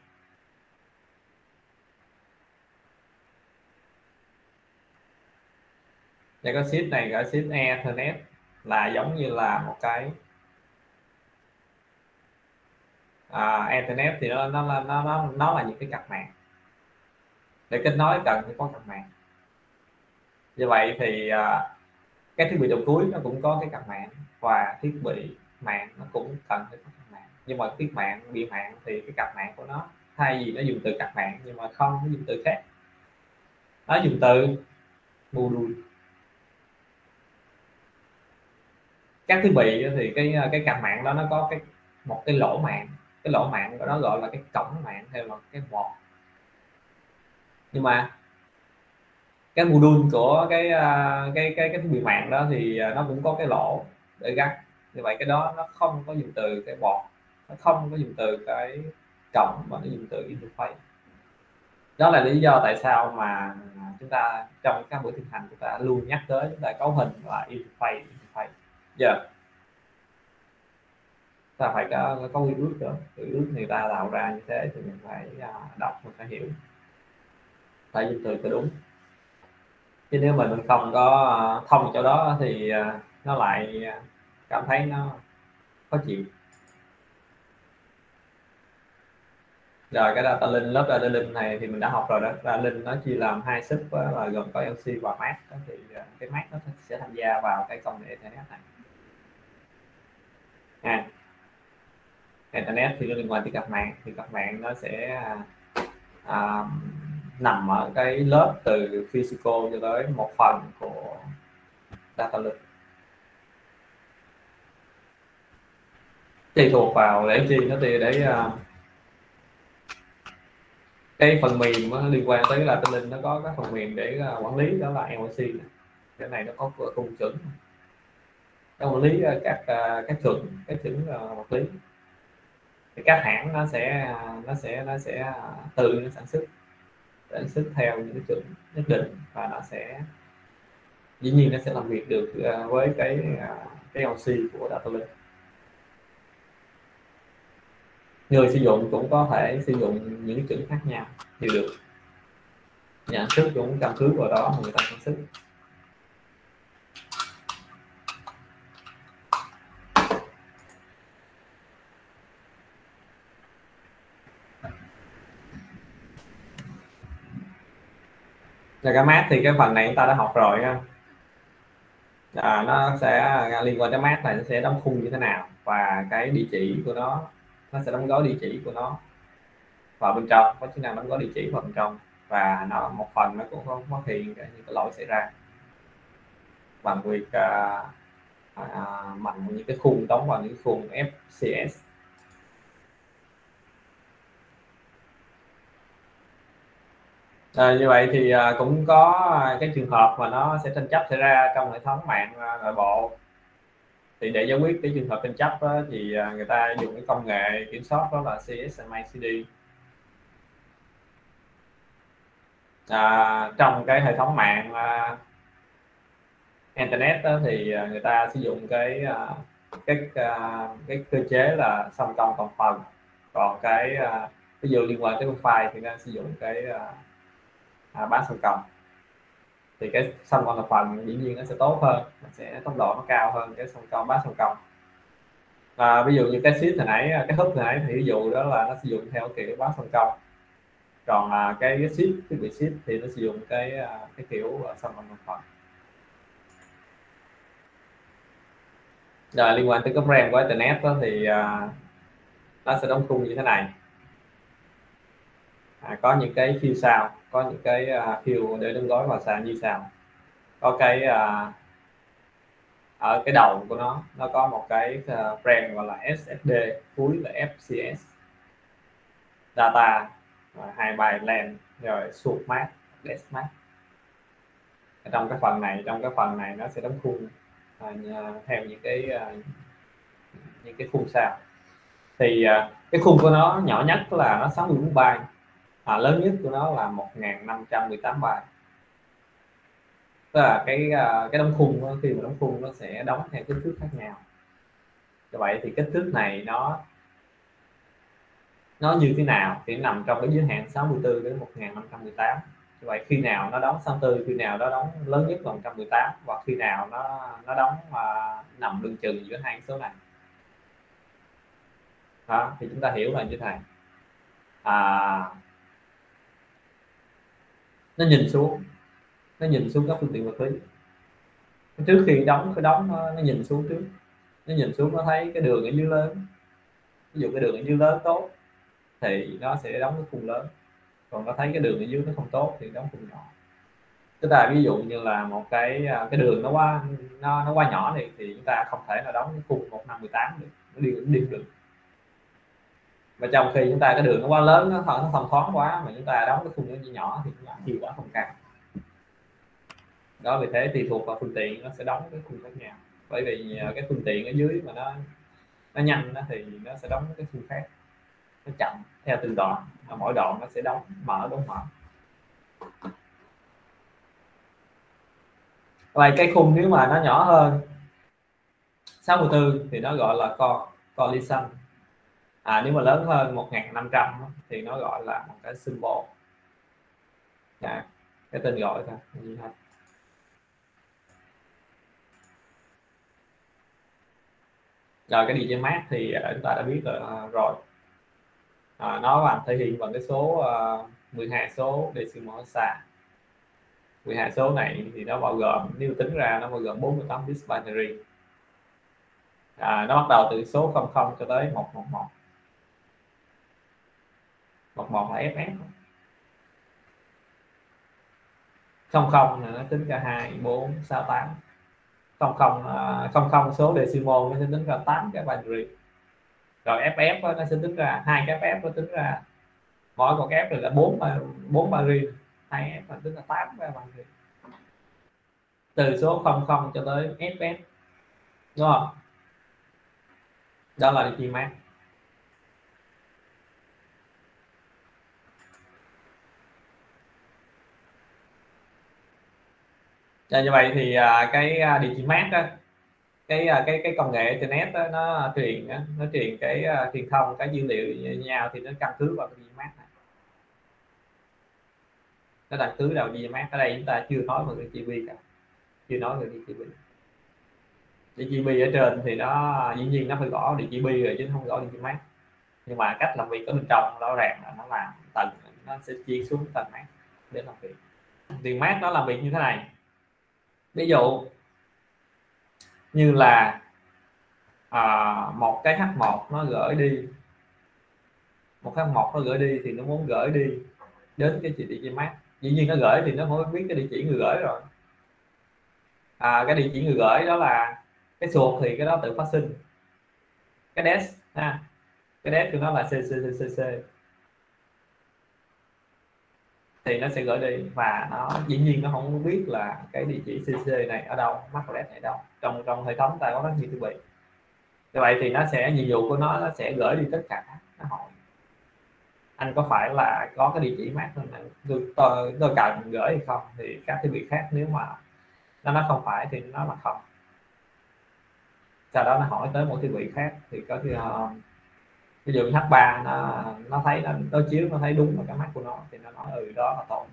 Và cái sheet này, cái sheet Ethernet là giống như là một cái Ethernet thì nó là những cái cặp mạng để kết nối, cần phải có cặp mạng. Như vậy thì cái thiết bị đầu cuối nó cũng có cái cặp mạng, và thiết bị mạng nó cũng cần phải có cặp mạng. Nhưng mà thiết bị mạng thì cái cặp mạng của nó, thay vì nó dùng từ cặp mạng nhưng mà không, nó dùng từ khác, nó dùng từ module. Các thiết bị thì cái cặp mạng đó nó có một cái lỗ mạng, cái lỗ mạng của nó gọi là cái cổng mạng hay là cái một. Nhưng mà cái module của cái thiết bị mạng đó thì nó cũng có cái lỗ để gắn. Như vậy cái đó nó không có dùng từ cái bọt, nó không có dùng từ cái cổng, mà nó dùng từ interface. Đó là lý do tại sao mà chúng ta trong các buổi thực hành chúng ta luôn nhắc tới, chúng ta cấu hình là interface. Giờ ta phải có quy ước đó, quy ước người ta tạo ra như thế thì mình phải đọc, mình phải hiểu, phải dùng từ cho đúng. Chứ nếu mình không có thông chỗ đó thì nó lại cảm thấy nó khó chịu. Rồi cái data link, lớp data link này thì mình đã học rồi đó. Data link nó chia làm hai sub là gồm có LC và MAC. Thì cái MAC nó sẽ tham gia vào cái công nghệ Ethernet này. Ethernet thì nó liên quan tới cặp mạng, thì cặp mạng nó sẽ nằm ở cái lớp từ physical cho tới một phần của data link, tùy thuộc vào để chi nó để cái phần mềm liên quan tới data link, nó có các phần mềm để quản lý, đó là LC. Cái này nó có khung chuẩn, nó quản lý các chuẩn vật lý. Thì các hãng nó sẽ tự nó sản xuất theo những cái chuẩn nhất định, và nó sẽ dĩ nhiên nó sẽ làm việc được với cái LC của data link. người sử dụng cũng có thể sử dụng những cái chữ khác nhau đều được, nhận thức cũng căn cứ vào đó mà người ta sản xuất. Là cái mát thì cái phần này chúng ta đã học rồi ha. Nó sẽ liên quan tới mát này, nó sẽ đóng khung như thế nào và cái địa chỉ của nó sẽ đóng gói địa chỉ của nó vào bên trong, có chức năng đóng gói địa chỉ vào bên trong, và nó một phần nó cũng không phát hiện những cái lỗi xảy ra bằng việc mạnh những cái khung đóng vào những khung FCS. Như vậy thì cũng có cái trường hợp mà nó sẽ tranh chấp xảy ra trong hệ thống mạng nội bộ. Thì để giải quyết cái trường hợp tranh chấp đó, thì người ta dùng cái công nghệ kiểm soát đó là CSMA/CD. Trong cái hệ thống mạng internet đó, thì người ta sử dụng cái cơ chế là song công toàn phần, còn cái ví dụ liên quan tới file thì người ta sử dụng cái bán song công. Thì cái song công toàn phần dĩ nhiên nó sẽ tốt hơn, nó sẽ tốc độ nó cao hơn cái song công bán song công. Ví dụ như cái sheet hồi nãy, cái húp hồi nãy thì ví dụ đó là nó sử dụng theo kiểu bán song công, còn cái sheet, cái bị sheet thì nó sử dụng cái kiểu song công toàn phần. Liên quan tới cái RAM của internet đó, thì nó sẽ đóng khung như thế này. Có những cái field sau, có những cái field để đóng gói vào sàn như sau. Có cái ở cái đầu của nó có một cái frame gọi là SSD, cuối là FCS, data, 2 byte LAN, rồi source mask, desk mask. Trong cái phần này nó sẽ đóng khung theo những cái khung sao. Thì cái khung của nó nhỏ nhất là nó 64 byte, lớn nhất của nó là 1518 byte. Tức là cái đóng khung đó, khi mà đóng khung nó sẽ đóng theo kích thước khác nhau. Như vậy thì kích thước này nó như thế nào thì nó nằm trong cái giới hạn 64 đến 1518. Như vậy khi nào nó đóng 64, khi nào nó đóng lớn nhất là 118, và khi nào nó đóng nằm lưng chừng giữa hai số này. Đó, thì chúng ta hiểu là như thế này. Nó nhìn xuống các phương tiện vật lý. Trước khi đóng nó nhìn xuống trước, nó nhìn xuống nó thấy cái đường ở dưới lớn. Ví dụ cái đường ở dưới lớn tốt thì nó sẽ đóng cái khung lớn, còn nó thấy cái đường ở dưới nó không tốt thì đóng khung nhỏ. Chúng ta ví dụ như là một cái đường nó quá nhỏ thì chúng ta không thể là đóng cái khung 1518 được, nó đi được. Và trong khi chúng ta cái đường nó quá lớn, nó thông thoáng quá mà chúng ta đóng cái khung nó nhỏ thì hiệu quả không cao. Đó, vì thế tùy thuộc vào phương tiện nó sẽ đóng cái khung khác nhau. Bởi vì cái phương tiện ở dưới mà nó nhanh đó, thì nó sẽ đóng cái khung khác, nó chậm theo từng đoạn, mỗi đoạn nó sẽ đóng mở. Vậy cái khung nếu mà nó nhỏ hơn 64 thì nó gọi là collision. Nếu mà lớn hơn 1500 thì nó gọi là một cái symbol. Cái tên gọi thôi. Rồi cái DJ mát thì chúng ta đã biết rồi. Nó làm thể hiện bằng cái số 12 số decimal xa. 12 số này thì nó bao gồm, nếu tính ra nó bao gồm 48 bit binary. Nó bắt đầu từ số 00 cho tới 111. 11 là FF. 00 là nó tính ra 2, 4, 6, 8. 00 số decimal nó sẽ tính ra 8 cái binary. Rồi FF nó sẽ tính ra 2 cái FF, nó tính ra mỗi con F là 4 binary, 2 F là tính là 8 cái binary. Từ số 00 cho tới FF, đúng không? Đó là DigiMax. Như vậy thì cái DigiMax đó, cái công nghệ internet đó, nó truyền cái truyền thông cái dữ liệu với nhau thì nó căn cứ vào cái DigiMark này, nó căn cứ vào DigiMark. Ở đây chúng ta chưa nói về cái GB cả, chưa nói về cái GB. DGB ở trên thì nó dĩ nhiên nó phải gõ DGB rồi chứ không gõ DigiMark, nhưng mà cách làm việc ở bên trong rõ ràng là nó làm tầng, nó sẽ chia xuống tầng mát để làm việc. Thì mát nó làm việc như thế này, ví dụ như là một cái H1 nó gửi đi, một cái H1 nó gửi đi thì nó muốn gửi đi đến cái địa chỉ mát, dĩ nhiên nó gửi thì nó phải biết cái địa chỉ người gửi rồi. Cái địa chỉ người gửi đó là cái suột thì cái đó tự phát sinh, cái des cái des của nó là CCCC thì nó sẽ gửi đi, và nó dĩ nhiên nó không biết là cái địa chỉ CC này ở đâu, MAC address này đâu. Trong hệ thống ta có rất nhiều thiết bị, như vậy thì nó sẽ nhiệm vụ của nó sẽ gửi đi tất cả. Nó hỏi anh có phải là có cái địa chỉ MAC tôi cần gửi hay không, thì các thiết bị khác nếu mà nó không phải thì nó là không. Sau đó nó hỏi tới một thiết bị khác thì có ví dụ H3 nó thấy nó đối chiếu, nó thấy đúng là cái MAC của nó thì nó nói đó là tội.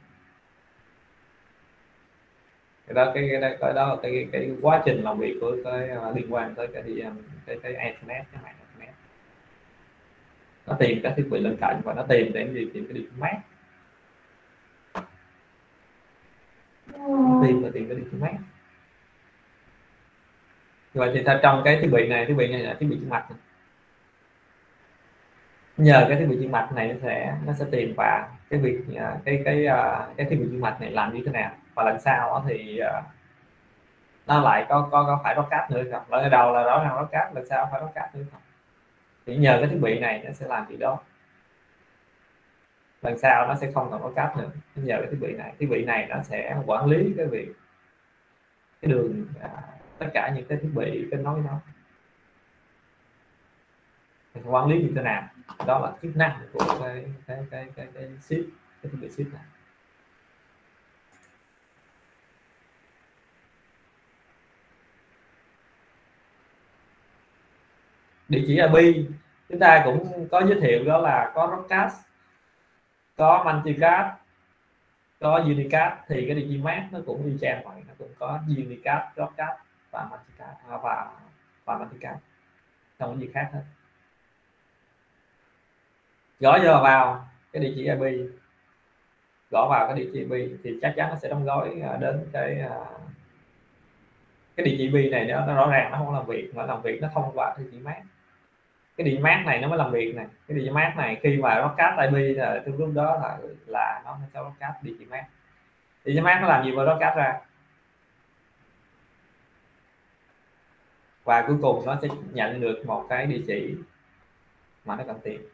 Cái đó cái quá trình làm việc của cái liên quan tới cái internet, cái mạng internet. Nó tìm các thiết bị lân cận và nó tìm để gì, tìm cái địa chỉ MAC, tìm cái địa chỉ MAC. Như vậy thì trong cái thiết bị này là thiết bị chuyển mạch này. Nhờ cái thiết bị chuyển mạch này nó sẽ tìm vào cái việc cái thiết bị chuyển mạch này làm như thế nào, và lần sau thì nó lại có phải broadcast nữa không. Lần đầu là rõ ràng broadcast, lần sau phải broadcast nữa không, thì nhờ cái thiết bị này nó sẽ làm gì đó, lần sau nó sẽ không còn broadcast nữa. Nhờ cái thiết bị này nó sẽ quản lý cái việc cái đường tất cả những cái thiết bị kết nối với nó, quản lý như thế nào, đó là chức năng của cái ship, cái thiết bị ship này. Địa chỉ IP chúng ta cũng có giới thiệu, đó là có broadcast, có multicast, có unicast. Thì cái địa chỉ MAC nó cũng y chang vậy, nó cũng có unicast, broadcast và multicast và multicast, không có gì khác hết. Gõ vào cái địa chỉ IP, gõ vào cái địa chỉ IP thì chắc chắn nó sẽ đóng gói đến cái địa chỉ IP này. Nó rõ ràng nó không làm việc, mà làm việc nó thông qua địa chỉ MAC. Cái địa chỉ MAC này nó mới làm việc này. Cái địa chỉ MAC này khi mà broadcast IP là lúc đó là nó sẽ broadcast địa chỉ MAC. Địa chỉ MAC nó làm gì mà broadcast ra, và cuối cùng nó sẽ nhận được một cái địa chỉ mà nó cần tìm.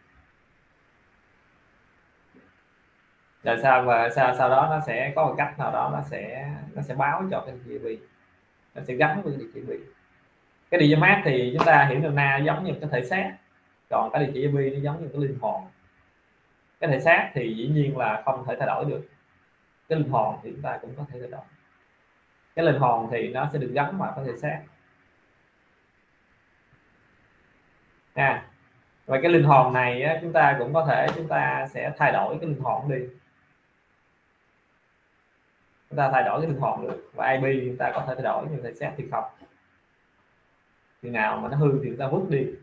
Rồi sau đó nó sẽ có một cách nào đó nó sẽ báo cho cái địa chỉ IP, nó sẽ gắn với địa chỉ IP. Cái địa chỉ MAC thì chúng ta hiểu được giống như cái thể xác, còn cái địa chỉ IP nó giống như cái linh hồn. Cái thể xác thì dĩ nhiên là không thể thay đổi được, cái linh hồn thì chúng ta cũng có thể thay đổi. Cái linh hồn thì nó sẽ được gắn vào cái thể xác và cái linh hồn này á, chúng ta sẽ thay đổi cái linh hồn đi, chúng ta thay đổi cái linh hồn được, và IP chúng ta có thể thay đổi, nhưng thể xác thì không. Khi nào mà nó hư thì chúng ta vứt đi.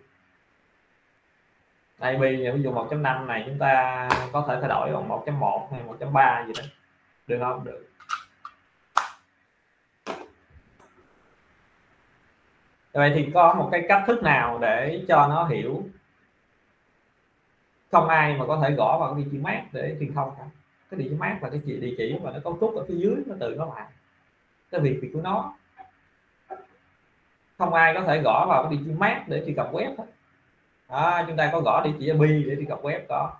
IP ví dụ 1.5 này chúng ta có thể thay đổi bằng 1.1 hay 1.3 gì đó, được không? Được. Vậy thì có một cái cách thức nào để cho nó hiểu, không ai mà có thể gõ vào cái địa chỉ MAC để truyền thông cả. Cái địa chỉ MAC là cái địa chỉ mà nó cấu trúc ở phía dưới, nó tự nó làm cái việc của nó. Không ai có thể gõ vào cái địa chỉ MAC để truy cập web hết. Chúng ta có gõ địa chỉ IP để truy cập web có.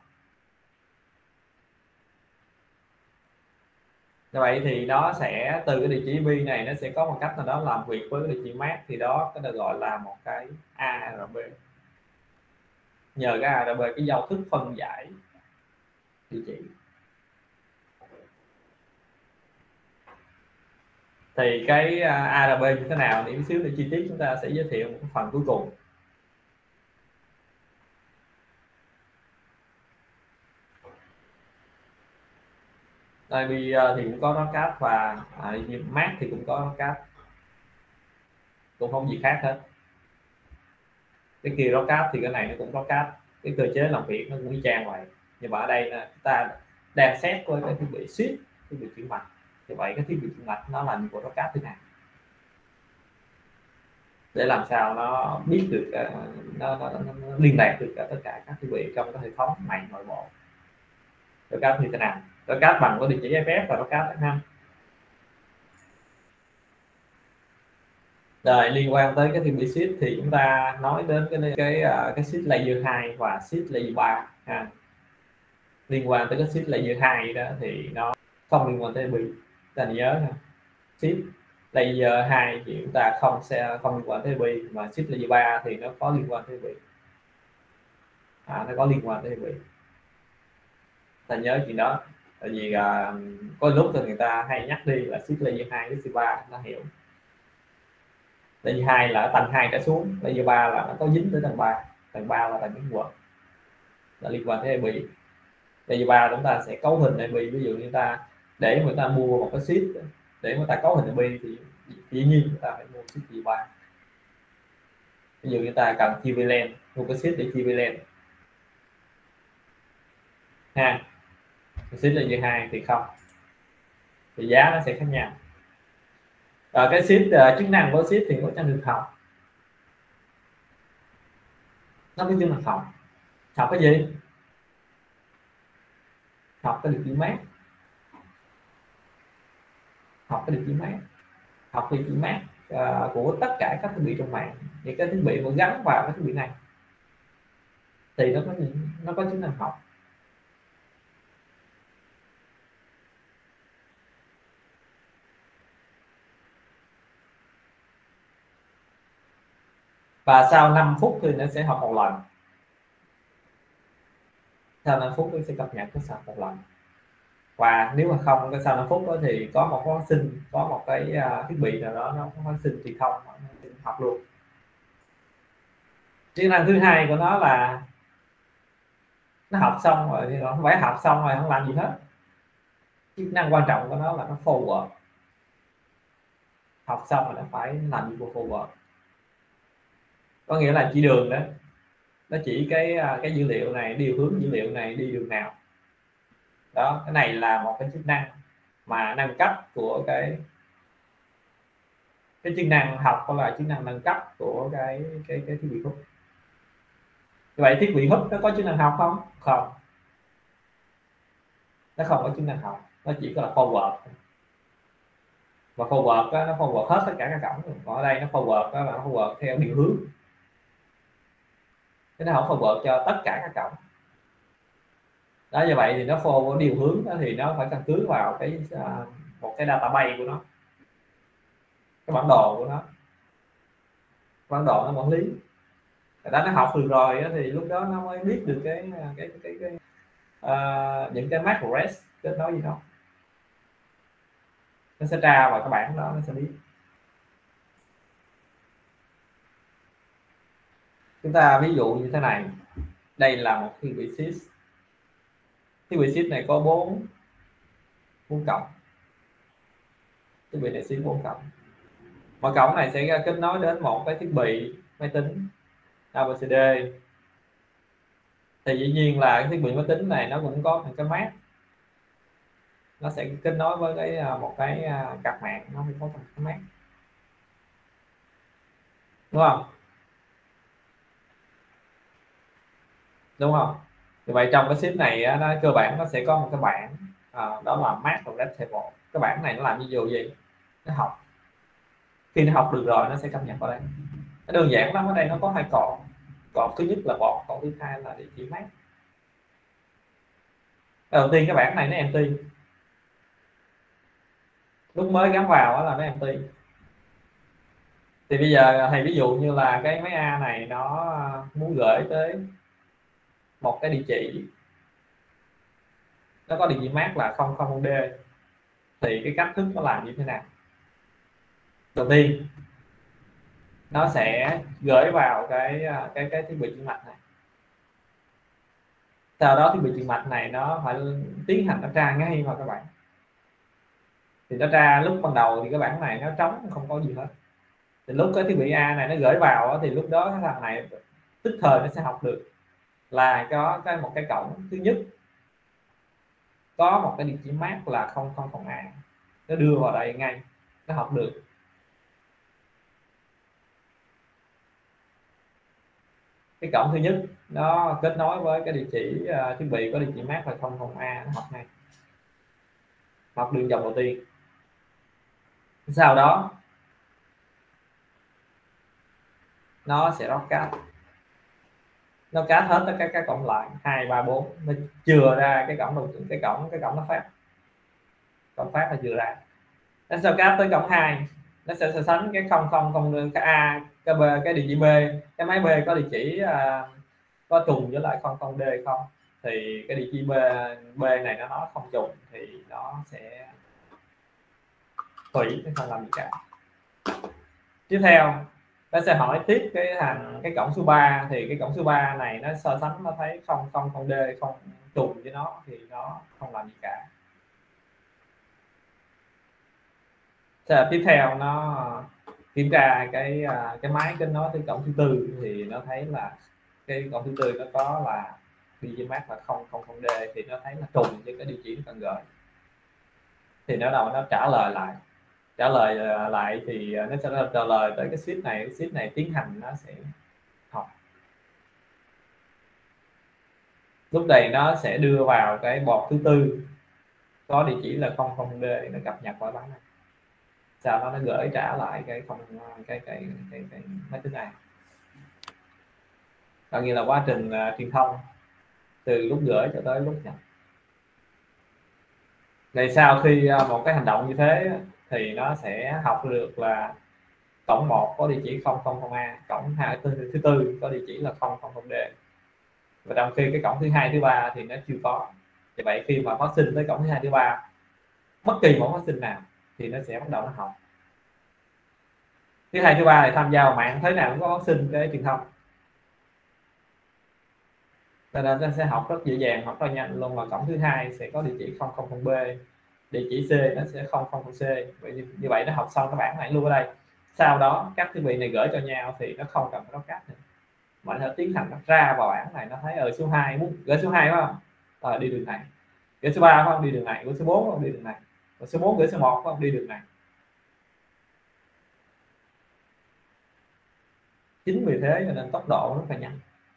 Như vậy thì nó sẽ từ cái địa chỉ IP này nó sẽ có một cách nào đó làm việc với cái địa chỉ MAC, thì đó cái được gọi là một cái ARP. Nhờ cái ARP, cái giao thức phân giải địa chỉ, Thì cái A là B như thế nào thì xíu để chi tiết chúng ta sẽ giới thiệu một phần cuối cùng. Đây thì cũng có Rockat và Mac thì cũng có Rockat, cũng không gì khác hết. Cái kia Rockat thì cái này nó cũng Rockat, cái cơ chế làm việc nó cũng y chang vậy. Nhưng mà ở đây là chúng ta đang xét với cái thiết bị switch, thiết bị chuyển mạch. Như vậy cái thiết bị chuyển mạch nó là của Rockat thế nào, để làm sao nó biết được nó liên lạc được tất cả các thiết bị trong cái hệ thống mạng nội bộ. Rockat như thế nào? Rockat bằng có địa chỉ FF và Rockat ha. Rồi liên quan tới cái thiết bị switch thì chúng ta nói đến cái switch layer 2 và switch layer 3 ha. Liên quan tới cái switch layer 2 đó thì nó không liên quan tới bị, ta nhớ ha. Switch layer 2 thì chúng ta không liên quan tới bị, mà switch layer 3 thì nó có liên quan tới bị, nó có liên quan tới bị. Ta nhớ chuyện đó, tại vì có lúc thì người ta hay nhắc đi là switch layer 2 với 3 nó hiểu. Layer 2 là ở tầng 2 trở xuống, layer 3 là nó có dính tới tầng 3, tầng 3 là tầng network, là liên quan tới IP. Layer 3 chúng ta sẽ cấu hình IP, ví dụ như ta để người ta mua một cái switch để người ta cấu hình IP thì dĩ nhiên người ta phải mua switch layer 3. Ví dụ như ta cần chia VLAN, mua cái switch để chia VLAN ha. Switch layer 2 thì không, thì giá nó sẽ khác nhau. Rồi cái switch chức năng của switch thì có trong đường học, nó có chức năng học cái gì? Học cái địa chỉ mát, học cái địa chỉ mát, học địa chỉ mát của tất cả các thiết bị trong mạng. Thì cái thiết bị mà gắn vào cái thiết bị này thì nó có chức năng học. Và sau 5 phút thì nó sẽ học một lần, sau 5 phút nó sẽ cập nhật cái sạc một lần. Và nếu mà không cái sau 5 phút đó thì có một phát sinh, có một cái thiết bị nào đó nó phát sinh thì không học luôn. Chức năng thứ hai của nó là nó học xong rồi thì nó không phải học xong rồi không làm gì hết. Chức năng quan trọng của nó là nó forward, học xong rồi nó phải làm gì của forward, có nghĩa là chỉ đường đó, nó chỉ cái dữ liệu này, điều hướng dữ liệu này đi đường nào đó. Cái này là một cái chức năng mà nâng cấp của cái chức năng học, có là chức năng nâng cấp của cái thiết bị hút. Vậy thiết bị hút nó có chức năng học không? Không, nó không có chức năng học, nó chỉ có là forward. Và forward đó, nó forward hết tất cả các cổng. Còn ở đây nó forward đó là nó forward theo điều hướng, cái nó không forward cho tất cả các cổng đó. Như vậy thì nó forward điều hướng đó, thì nó phải căn cứ vào một cái database của nó, cái bản đồ của nó, bản đồ nó quản lý. Người ta nó học được rồi thì lúc đó nó mới biết được những cái MAC address kết nối gì đó, nó sẽ tra vào cái bảng đó, nó sẽ biết. Chúng ta ví dụ như thế này, đây là một thiết bị switch. Thiết bị switch này có 4 cổng, thiết bị này switch 4 cổng. Mỗi cổng này sẽ kết nối đến một cái thiết bị máy tính ABCD. Thì dĩ nhiên là cái thiết bị máy tính này nó cũng có một cái MAC, nó sẽ kết nối với một cái card mạng, nó phải có một cái MAC, đúng không? Đúng không? Thì vậy trong cái switch này nó cơ bản nó sẽ có một cái bảng, đó là MAC address table. Cái bảng này nó làm ví dụ gì? Nó học, khi nó học được rồi nó sẽ cập nhật vào đây. Nó đơn giản lắm. Ở đây nó có 2 cột, cột thứ nhất là port, cột thứ hai là địa chỉ MAC. Đầu tiên cái bảng này nó empty, lúc mới gắn vào là nó empty. Thì bây giờ thầy ví dụ như là cái máy A này nó muốn gửi tới một cái địa chỉ, nó có địa chỉ MAC là 000D, thì cái cách thức nó làm như thế nào? đầu tiên nó sẽ gửi vào cái thiết bị chuyển mạch này, sau đó thiết bị chuyển mạch này nó phải tiến hành nó tra ngay vào các bạn. Thì nó tra lúc ban đầu thì cái bảng này nó trống không có gì hết, thì lúc cái thiết bị A này nó gửi vào thì lúc đó cái thằng này tức thời nó sẽ học được là có một cái cổng thứ nhất có một cái địa chỉ mát là 000A, nó đưa vào đây ngay, nó học được. Cái cổng thứ nhất nó kết nối với cái địa chỉ thiết bị có địa chỉ mát là 00A, nó học ngay, học đường dòng đầu tiên. Sau đó nó sẽ broadcast, nó cast hết tất cả các cổng lại 2, 3, 4, nó chừa ra cái cổng đầu tiên, cái cổng nó phát, cổng phát là chừa ra. Nó sau cast tới cổng 2, nó sẽ so sánh cái 000 cái A, cái B, cái địa chỉ B, cái máy B có địa chỉ có trùng với lại 00D không, thì cái địa chỉ B này nó nói không trùng thì nó sẽ hủy, nó không làm gì cả. Tiếp theo nó sẽ hỏi tiếp cái cổng số 3, thì cái cổng số 3 này nó so sánh nó thấy 000D không trùng với nó thì nó không làm gì cả. Tiếp theo nó kiểm tra cái máy kết nối tới cổng thứ tư, thì nó thấy là cái cổng thứ tư nó có là digimax là 000D, thì nó thấy là trùng với cái địa chỉ nó cần gửi, thì nó đầu nó trả lời lại thì nó sẽ trả lời tới cái sheet này tiến hành nó sẽ học. Lúc này nó sẽ đưa vào cái bọt thứ tư có địa chỉ là 00D, nó cập nhật qua bán này, sau đó nó gửi trả lại cái máy tính này. Coi như là quá trình truyền thông từ lúc gửi cho tới lúc nhận. Này sau khi một cái hành động như thế thì nó sẽ học được là cổng 1 có địa chỉ 000A, cổng thứ tư có địa chỉ là 000D, và trong khi cái cổng thứ hai, thứ ba thì nó chưa có. Vì vậy khi mà phát sinh tới cổng thứ hai, thứ ba, bất kỳ một phát sinh nào thì nó sẽ bắt đầu nó học. Thứ hai, thứ ba thì tham gia vào mạng thế nào cũng có phát sinh cái truyền thông, cho nên nó sẽ học rất dễ dàng, học rất nhanh luôn. Mà cổng thứ hai sẽ có địa chỉ 000B, địa chỉ C nó sẽ 000C. Vậy như vậy nó học xong cái bảng này luôn ở đây. Sau đó các thiết bị này gửi cho nhau thì nó không cần nó cắt nữa, mà nó tiến hành nó ra vào bảng này, nó thấy ở số 2 muốn gửi số 2 phải không, đi đường này, gửi số 3 phải không, đi đường này, gửi số 4 không, đi đường này, và số 4 gửi số 1 phải không, đi đường này. Chính vì thế cho nên tốc độ rất là nhanh.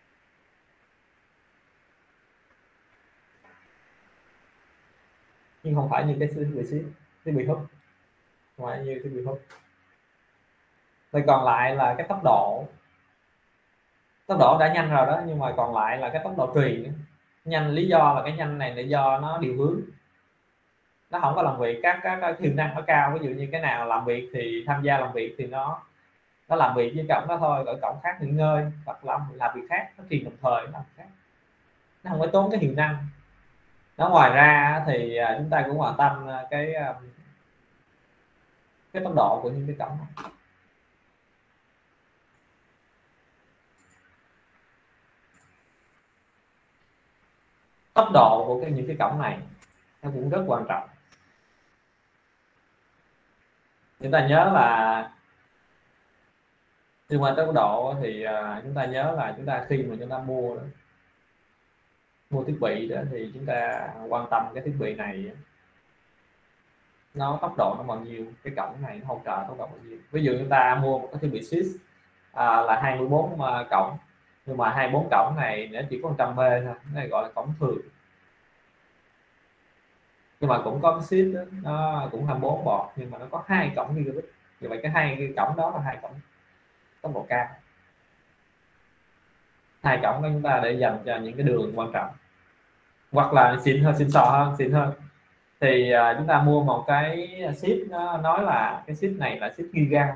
Nhưng không phải như cái thiết bị hút, ngoài như thiết bị hút. Vậy còn lại là cái tốc độ đã nhanh rồi đó, nhưng mà còn lại là cái tốc độ truyền nhanh. Lý do là cái nhanh này là do nó điều hướng, nó không có làm việc các hiệu năng nó cao. Ví dụ như cái nào làm việc thì tham gia làm việc thì nó làm việc với cổng đó thôi, ở cổng khác nghỉ ngơi hoặc làm việc khác, nó truyền đồng thời, nó không phải tốn cái hiệu năng. Nó ngoài ra thì chúng ta cũng quan tâm cái tốc độ của những cái cổng này. Tốc độ của những cái cổng này nó cũng rất quan trọng. Chúng ta nhớ là liên quan tới tốc độ thì chúng ta nhớ là chúng ta khi mà chúng ta mua thiết bị đó thì chúng ta quan tâm cái thiết bị này nó tốc độ nó bao nhiêu, cái cổng này nó hỗ trợ tốc độ bao nhiêu. Ví dụ chúng ta mua một cái thiết bị switch là 24 cổng, nhưng mà 24 cổng này nó chỉ có 100 B thôi, cái này gọi là cổng thường. Nhưng mà cũng có cái switch đó, nó cũng 24 bọt nhưng mà nó có 2 cổng gigabit. Vì vậy cái cổng đó là 2 cổng tốc độ cao. 2 cổng của chúng ta để dành cho những cái đường quan trọng, hoặc là xịn hơn thì chúng ta mua một cái ship, nó nói là cái ship này là ship giga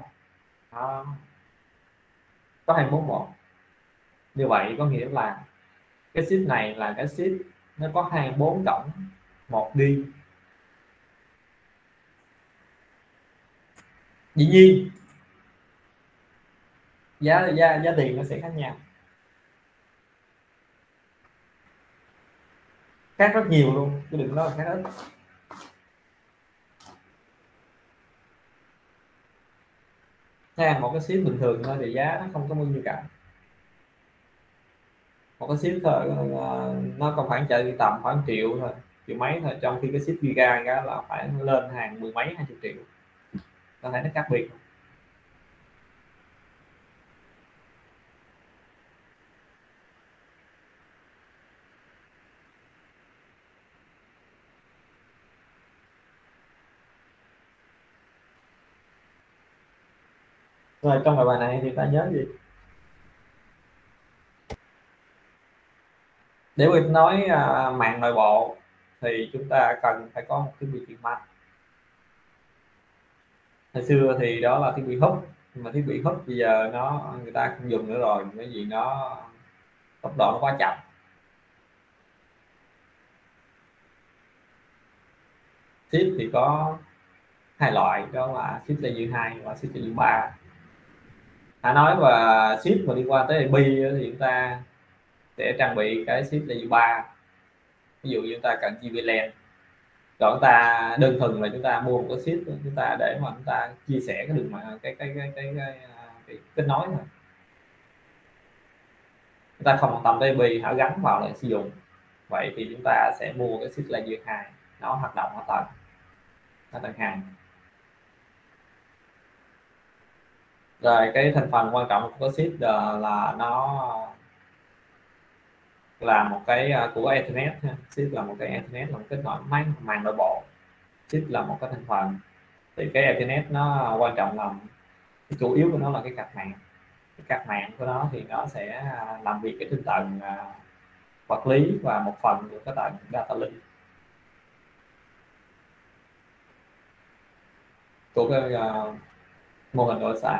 có 24 bọt. Như vậy có nghĩa là cái ship này là cái ship nó có 24 cổng 1 đi. Dĩ nhiên giá tiền nó sẽ khác nhau, khác rất nhiều luôn, chứ đừng nói là khác ít. Nha, một cái ship bình thường thôi thì giá nó không có bao nhiêu cả. Một cái ship thôi nó còn khoảng chạy tầm khoảng triệu thôi, triệu mấy thôi, trong khi cái ship giga là phải lên hàng mười mấy 20 triệu. Có thể nó khác biệt. Rồi trong bài này thì ta nhớ gì? Để mình nói mạng nội bộ thì chúng ta cần phải có một thiết bị truyền mạch. Hồi xưa thì đó là thiết bị hút, nhưng mà thiết bị hút bây giờ người ta không dùng nữa rồi, bởi vì tốc độ nó quá chậm. Chip thì có hai loại, đó là chip laser 2 và chip laser 3. Nói và chip mà liên quan tới IP thì chúng ta sẽ trang bị cái chip laser 3. Ví dụ như chúng ta cần GVLAN, rồi chúng ta đơn thuần là chúng ta mua một cái chip chúng ta để mà chúng ta chia sẻ cái đường mà cái kết nối thôi, chúng ta không quan tâm tới IP, hãy gắn vào để sử dụng. Vậy thì chúng ta sẽ mua cái chip laser 2, nó hoạt động ở tầng 2. Rồi cái thành phần quan trọng của chip là nó là một cái của Ethernet. Chip là một cái Ethernet, là một cái màng nội bộ. Chip là một cái thành phần, thì cái Ethernet nó quan trọng là cái chủ yếu của nó là cái card mạng. Cái card mạng của nó thì nó sẽ làm việc cái trên tầng vật lý và một phần của cái tầng data link của cái mô hình OSI.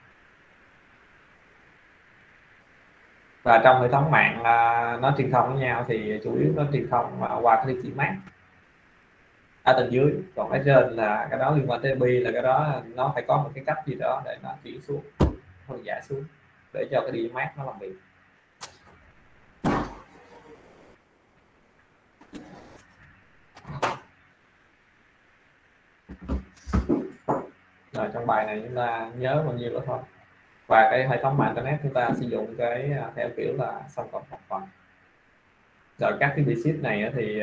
Và trong hệ thống mạng nó truyền thông với nhau thì chủ yếu nó truyền thông qua cái địa chỉ MAC ở tầng dưới, còn ở trên là cái đó liên quan tới IP, là cái đó nó phải có một cái cách gì đó để nó chuyển xuống, phân giải xuống để cho cái địa chỉ MAC nó làm việc. Rồi trong bài này chúng ta nhớ bao nhiêu đó thôi. Và cái hệ thống mạng internet chúng ta sử dụng cái theo kiểu là song cộng một phần. Rồi các cái bị ship này thì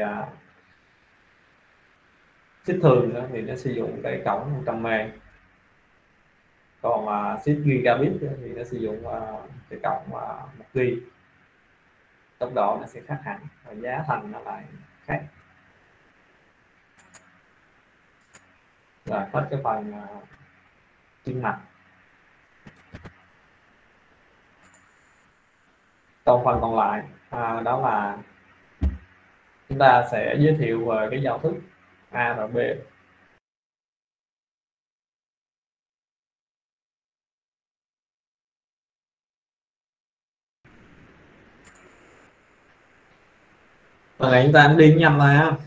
ship thường thì nó sử dụng cái cổng 100 m, còn ship gigabit thì nó sử dụng cái cổng 1 g. Tốc độ nó sẽ khác hẳn và giá thành nó lại khác. Rồi hết cái phần chuyên mạch. Còn phần còn lại đó là chúng ta sẽ giới thiệu về cái giao thức A và B. Lần này chúng ta đi nhanh thôi ha.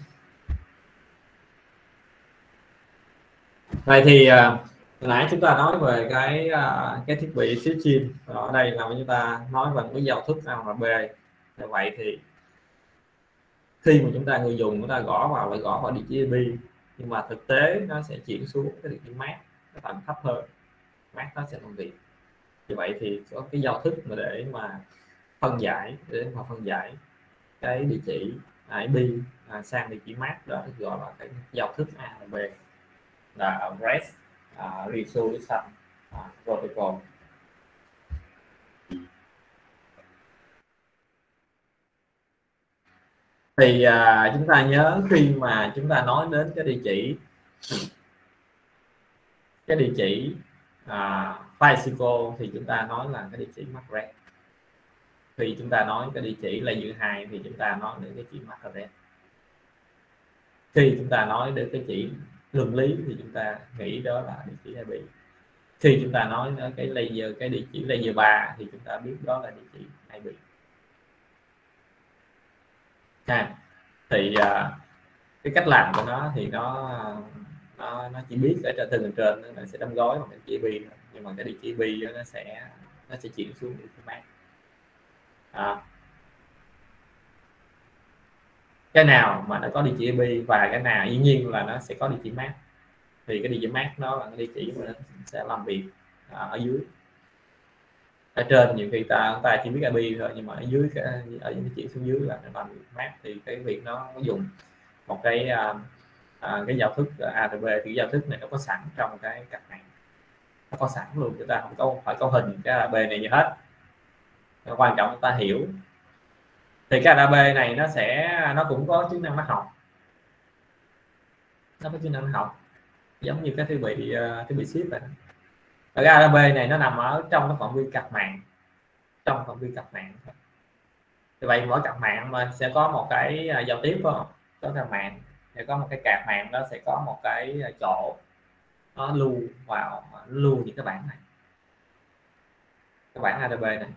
Vậy thì nãy chúng ta nói về cái thiết bị switching, ở đây là chúng ta nói về cái giao thức A và B. Vậy thì khi mà chúng ta người dùng chúng ta gõ vào địa chỉ IP, nhưng mà thực tế nó sẽ chuyển xuống cái địa chỉ MAC, cái tầng thấp hơn, MAC nó sẽ làm việc. Như vậy thì có cái giao thức mà để mà phân giải cái địa chỉ IP sang địa chỉ MAC, đó gọi là cái giao thức A và B, là REST Resolution Protocol. Thì chúng ta nhớ khi mà chúng ta nói đến cái địa chỉ physical thì chúng ta nói là cái địa chỉ MAC address. Khi chúng ta nói cái địa chỉ layer 2 thì chúng ta nói đến cái địa chỉ MAC address. Khi chúng ta nói đến cái chỉ luân lý thì chúng ta nghĩ đó là địa chỉ IP. Khi chúng ta nói đến cái địa chỉ layer 3 thì chúng ta biết đó là địa chỉ IP. Thì cái cách làm của nó thì nó nó chỉ biết ở trên trên nó sẽ đóng gói bằng cái địa chỉ IP, nhưng mà cái địa chỉ IP nó sẽ chuyển xuống địa chỉ MAC. Cái nào mà nó có địa chỉ IP và cái nào dĩ nhiên là nó sẽ có địa chỉ MAC, thì cái địa chỉ MAC nó là cái địa chỉ mà nó sẽ làm việc ở dưới. Ở trên nhiều khi ta chỉ biết IP thôi, nhưng mà ở dưới ở những chỉ xuống dưới là nó làm việc MAC, thì cái việc nó dùng một cái giao thức ARP, thì cái giao thức này nó có sẵn trong cái cặp này, nó có sẵn luôn, chúng ta không phải có hình cái ARP này gì hết. Nó quan trọng chúng ta hiểu. Thì cái ARP này nó cũng có chức năng mã học, nó có chức năng học giống như cái thiết bị ship vậy. Cái ARP này nó nằm ở trong cái phạm vi cặp mạng, trong phạm vi cặp mạng. Thì vậy mỗi cặp mạng mà sẽ có một cái giao tiếp, phải không? Có cặp mạng sẽ có một cái cặp mạng, đó sẽ có một cái chỗ nó lưu những cái bản này, cái bản ARP này.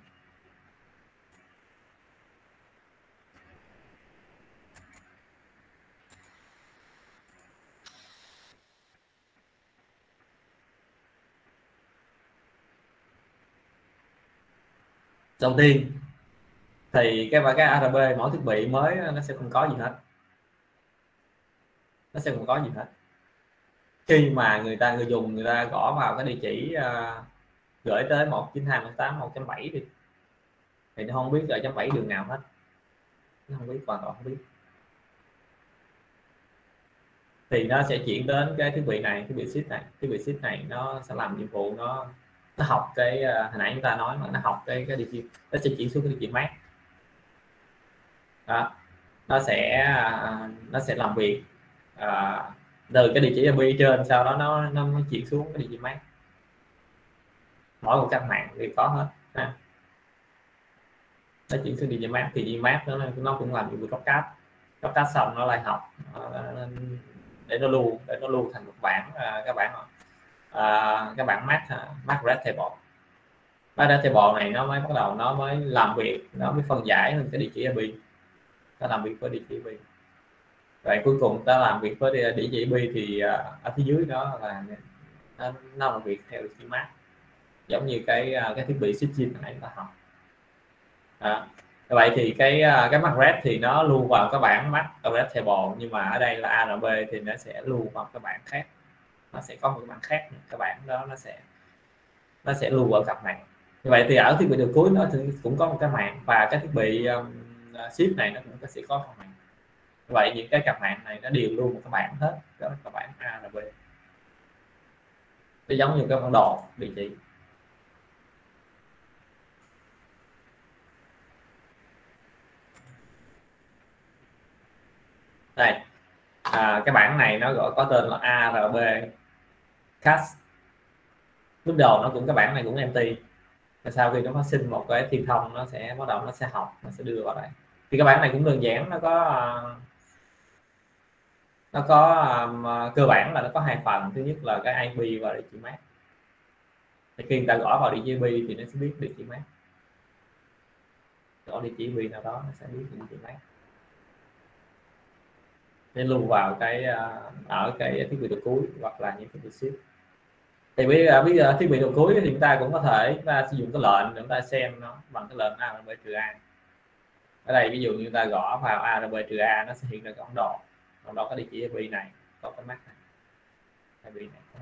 Đầu tiên thì cái ARP mỗi thiết bị mới nó sẽ không có gì hết, nó sẽ không có gì hết. Khi mà người dùng người ta gõ vào cái địa chỉ gửi tới 192.168.1.7 thì nó không biết gửi 7 đường nào hết, nó không biết, hoàn toàn không biết. Thì nó sẽ chuyển đến cái thiết bị này, thiết bị ship này nó sẽ làm nhiệm vụ, nó học cái hồi nãy chúng ta nói mà, nó học cái địa chỉ, nó sẽ chuyển xuống cái địa chỉ MAC đó. Nó sẽ làm việc từ cái địa chỉ IP trên, sau đó nó chuyển xuống cái địa chỉ MAC. Mỗi một căn mạng thì có hết ha. Nó chuyển xuống địa chỉ MAC thì địa chỉ MAC nó cũng làm nhiệm vụ broadcast xong nó lại học để nó lưu thành một bản các bản MAC red table. MAC red table này nó mới bắt đầu nó mới làm việc, nó mới phân giải lên cái địa chỉ IP, nó làm việc với địa chỉ IP. Vậy cuối cùng ta làm việc với địa chỉ IP thì ở phía dưới đó là nó làm việc theo địa chỉ MAC, giống như cái thiết bị switching này ta học. Vậy thì cái MAC red thì nó lưu vào các bản MAC red table, nhưng mà ở đây là ARP thì nó sẽ lưu vào các bản khác, nó sẽ có một cái bản khác, các bản đó nó sẽ lưu ở cặp này. Như vậy thì ở thiết bị đầu cuối nó cũng có một cái mạng, và cái thiết bị ship này nó cũng sẽ có một mạng. Vậy những cái cặp mạng này nó đều lưu một cái bản hết, đó là các bản ARP. Nó giống như cái bản đồ địa chỉ. Đây cái bản này nó gọi có tên là ARP cast. Lúc đầu nó cũng, cái bản này cũng empty, và sau khi nó phát sinh một cái thiên thông, nó sẽ bắt đầu nó sẽ học, nó sẽ đưa vào đây. Thì cái bản này cũng đơn giản, nó có cơ bản là nó có hai phần. Thứ nhất là cái IP và địa chỉ MAC. Thì khi người ta gõ vào địa chỉ IP thì nó sẽ biết địa chỉ MAC, gõ địa chỉ IP nào đó nó sẽ biết địa chỉ MAC, để lưu vào cái ở cái thiết bị đầu cuối hoặc là những thiết bị ship. Thì bây giờ thiết bị đầu cuối thì chúng ta cũng có thể sử dụng cái lệnh để chúng ta xem nó bằng cái lệnh ARP-A. Ở đây ví dụ như ta gõ vào ARP-A, nó sẽ hiện ra cái bản đồ, trong đó có địa chỉ IP này, có cái MAC này, IP này.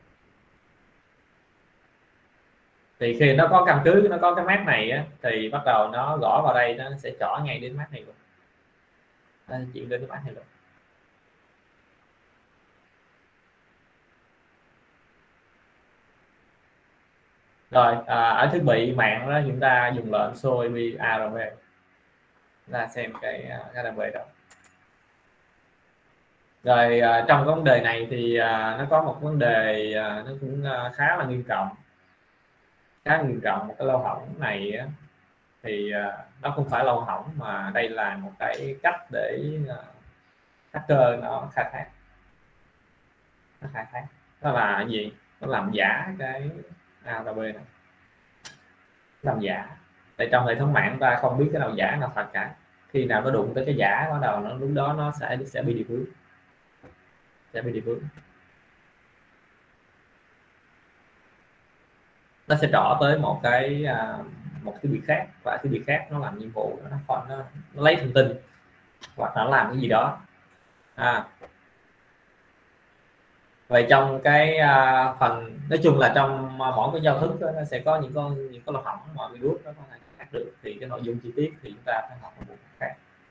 Thì khi nó có căn cứ, nó có cái MAC này á, thì bắt đầu nó gõ vào đây, nó sẽ chỏ ngay đến MAC này luôn, nó chuyển đến cái MAC này luôn. Rồi ở thiết bị mạng đó chúng ta dùng lệnh show IP ARP, ra xem cái ARP đó. Rồi trong cái vấn đề này thì nó có một vấn đề nó cũng khá là nghiêm trọng, một cái lỗ hổng này á, thì nó không phải lỗ hổng, mà đây là một cái cách để hacker nó khai thác. Đó là gì? Nó làm giả cái ARP này, làm giả. Tại trong hệ thống mạng ta không biết cái nào giả nào thật cả. Khi nào nó đụng tới cái giả, bắt đầu lúc đó nó sẽ bị đi vướng, nó sẽ trỏ tới một cái thiết bị khác, và thiết bị khác nó làm nhiệm vụ, nó lấy thông tin hoặc là nó làm cái gì đó. Vậy trong cái phần nói chung là trong mỗi cái giao thức đó, nó sẽ có những cái lỗ hổng mà virus nó có thể hack được, thì cái nội dung chi tiết thì chúng ta phải học ở một khác.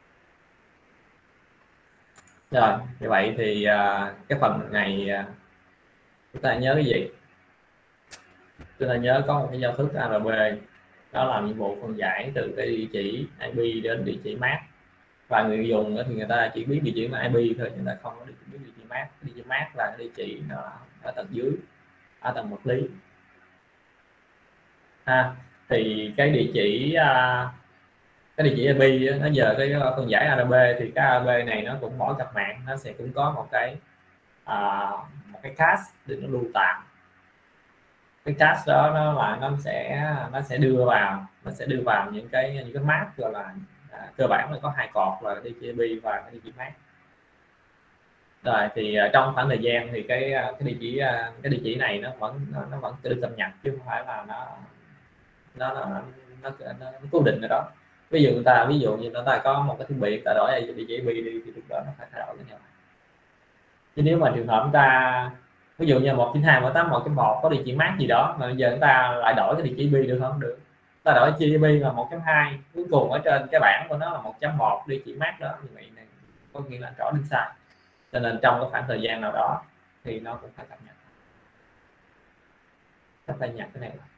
Rồi như vậy thì cái phần này chúng ta nhớ cái gì? Chúng ta nhớ có một cái giao thức ARB, đó là nhiệm vụ phân giải từ cái địa chỉ IP đến địa chỉ MAC, và người dùng thì người ta chỉ biết địa chỉ IP thôi, người ta không có biết địa chỉ MAC. Địa chỉ MAC là cái địa chỉ nó ở tầng dưới, ở tầng vật lý. Thì cái địa chỉ IP nó giờ cái phân giải ARB, thì cái ARB này nó cũng mỗi cặp mạng nó sẽ cũng có một cái cache để nó lưu tạm. Cái cache đó nó sẽ đưa vào những cái map gọi là cơ bản là có hai cột là địa chỉ IP và cái địa chỉ MAC. Rồi thì trong khoảng thời gian thì cái địa chỉ này nó vẫn được cập nhật, chứ không phải là nó cố định ở đó. ví dụ như người ta có một cái thiết bị ta đổi địa chỉ IP đi, thì lúc đó nó phải thay đổi với nhau. Chứ nếu mà trường hợp chúng ta ví dụ như 192.168.1.1 có địa chỉ MAC gì đó, mà bây giờ chúng ta lại đổi cái địa chỉ IP được không? Được. Ta đổi địa chỉ IP là 1.2, cuối cùng ở trên cái bảng của nó là 1.1 địa chỉ MAC đó, như vậy này có nghĩa là rõ định sai. Cho nên trong cái khoảng thời gian nào đó thì nó cũng phải cập nhật cái này.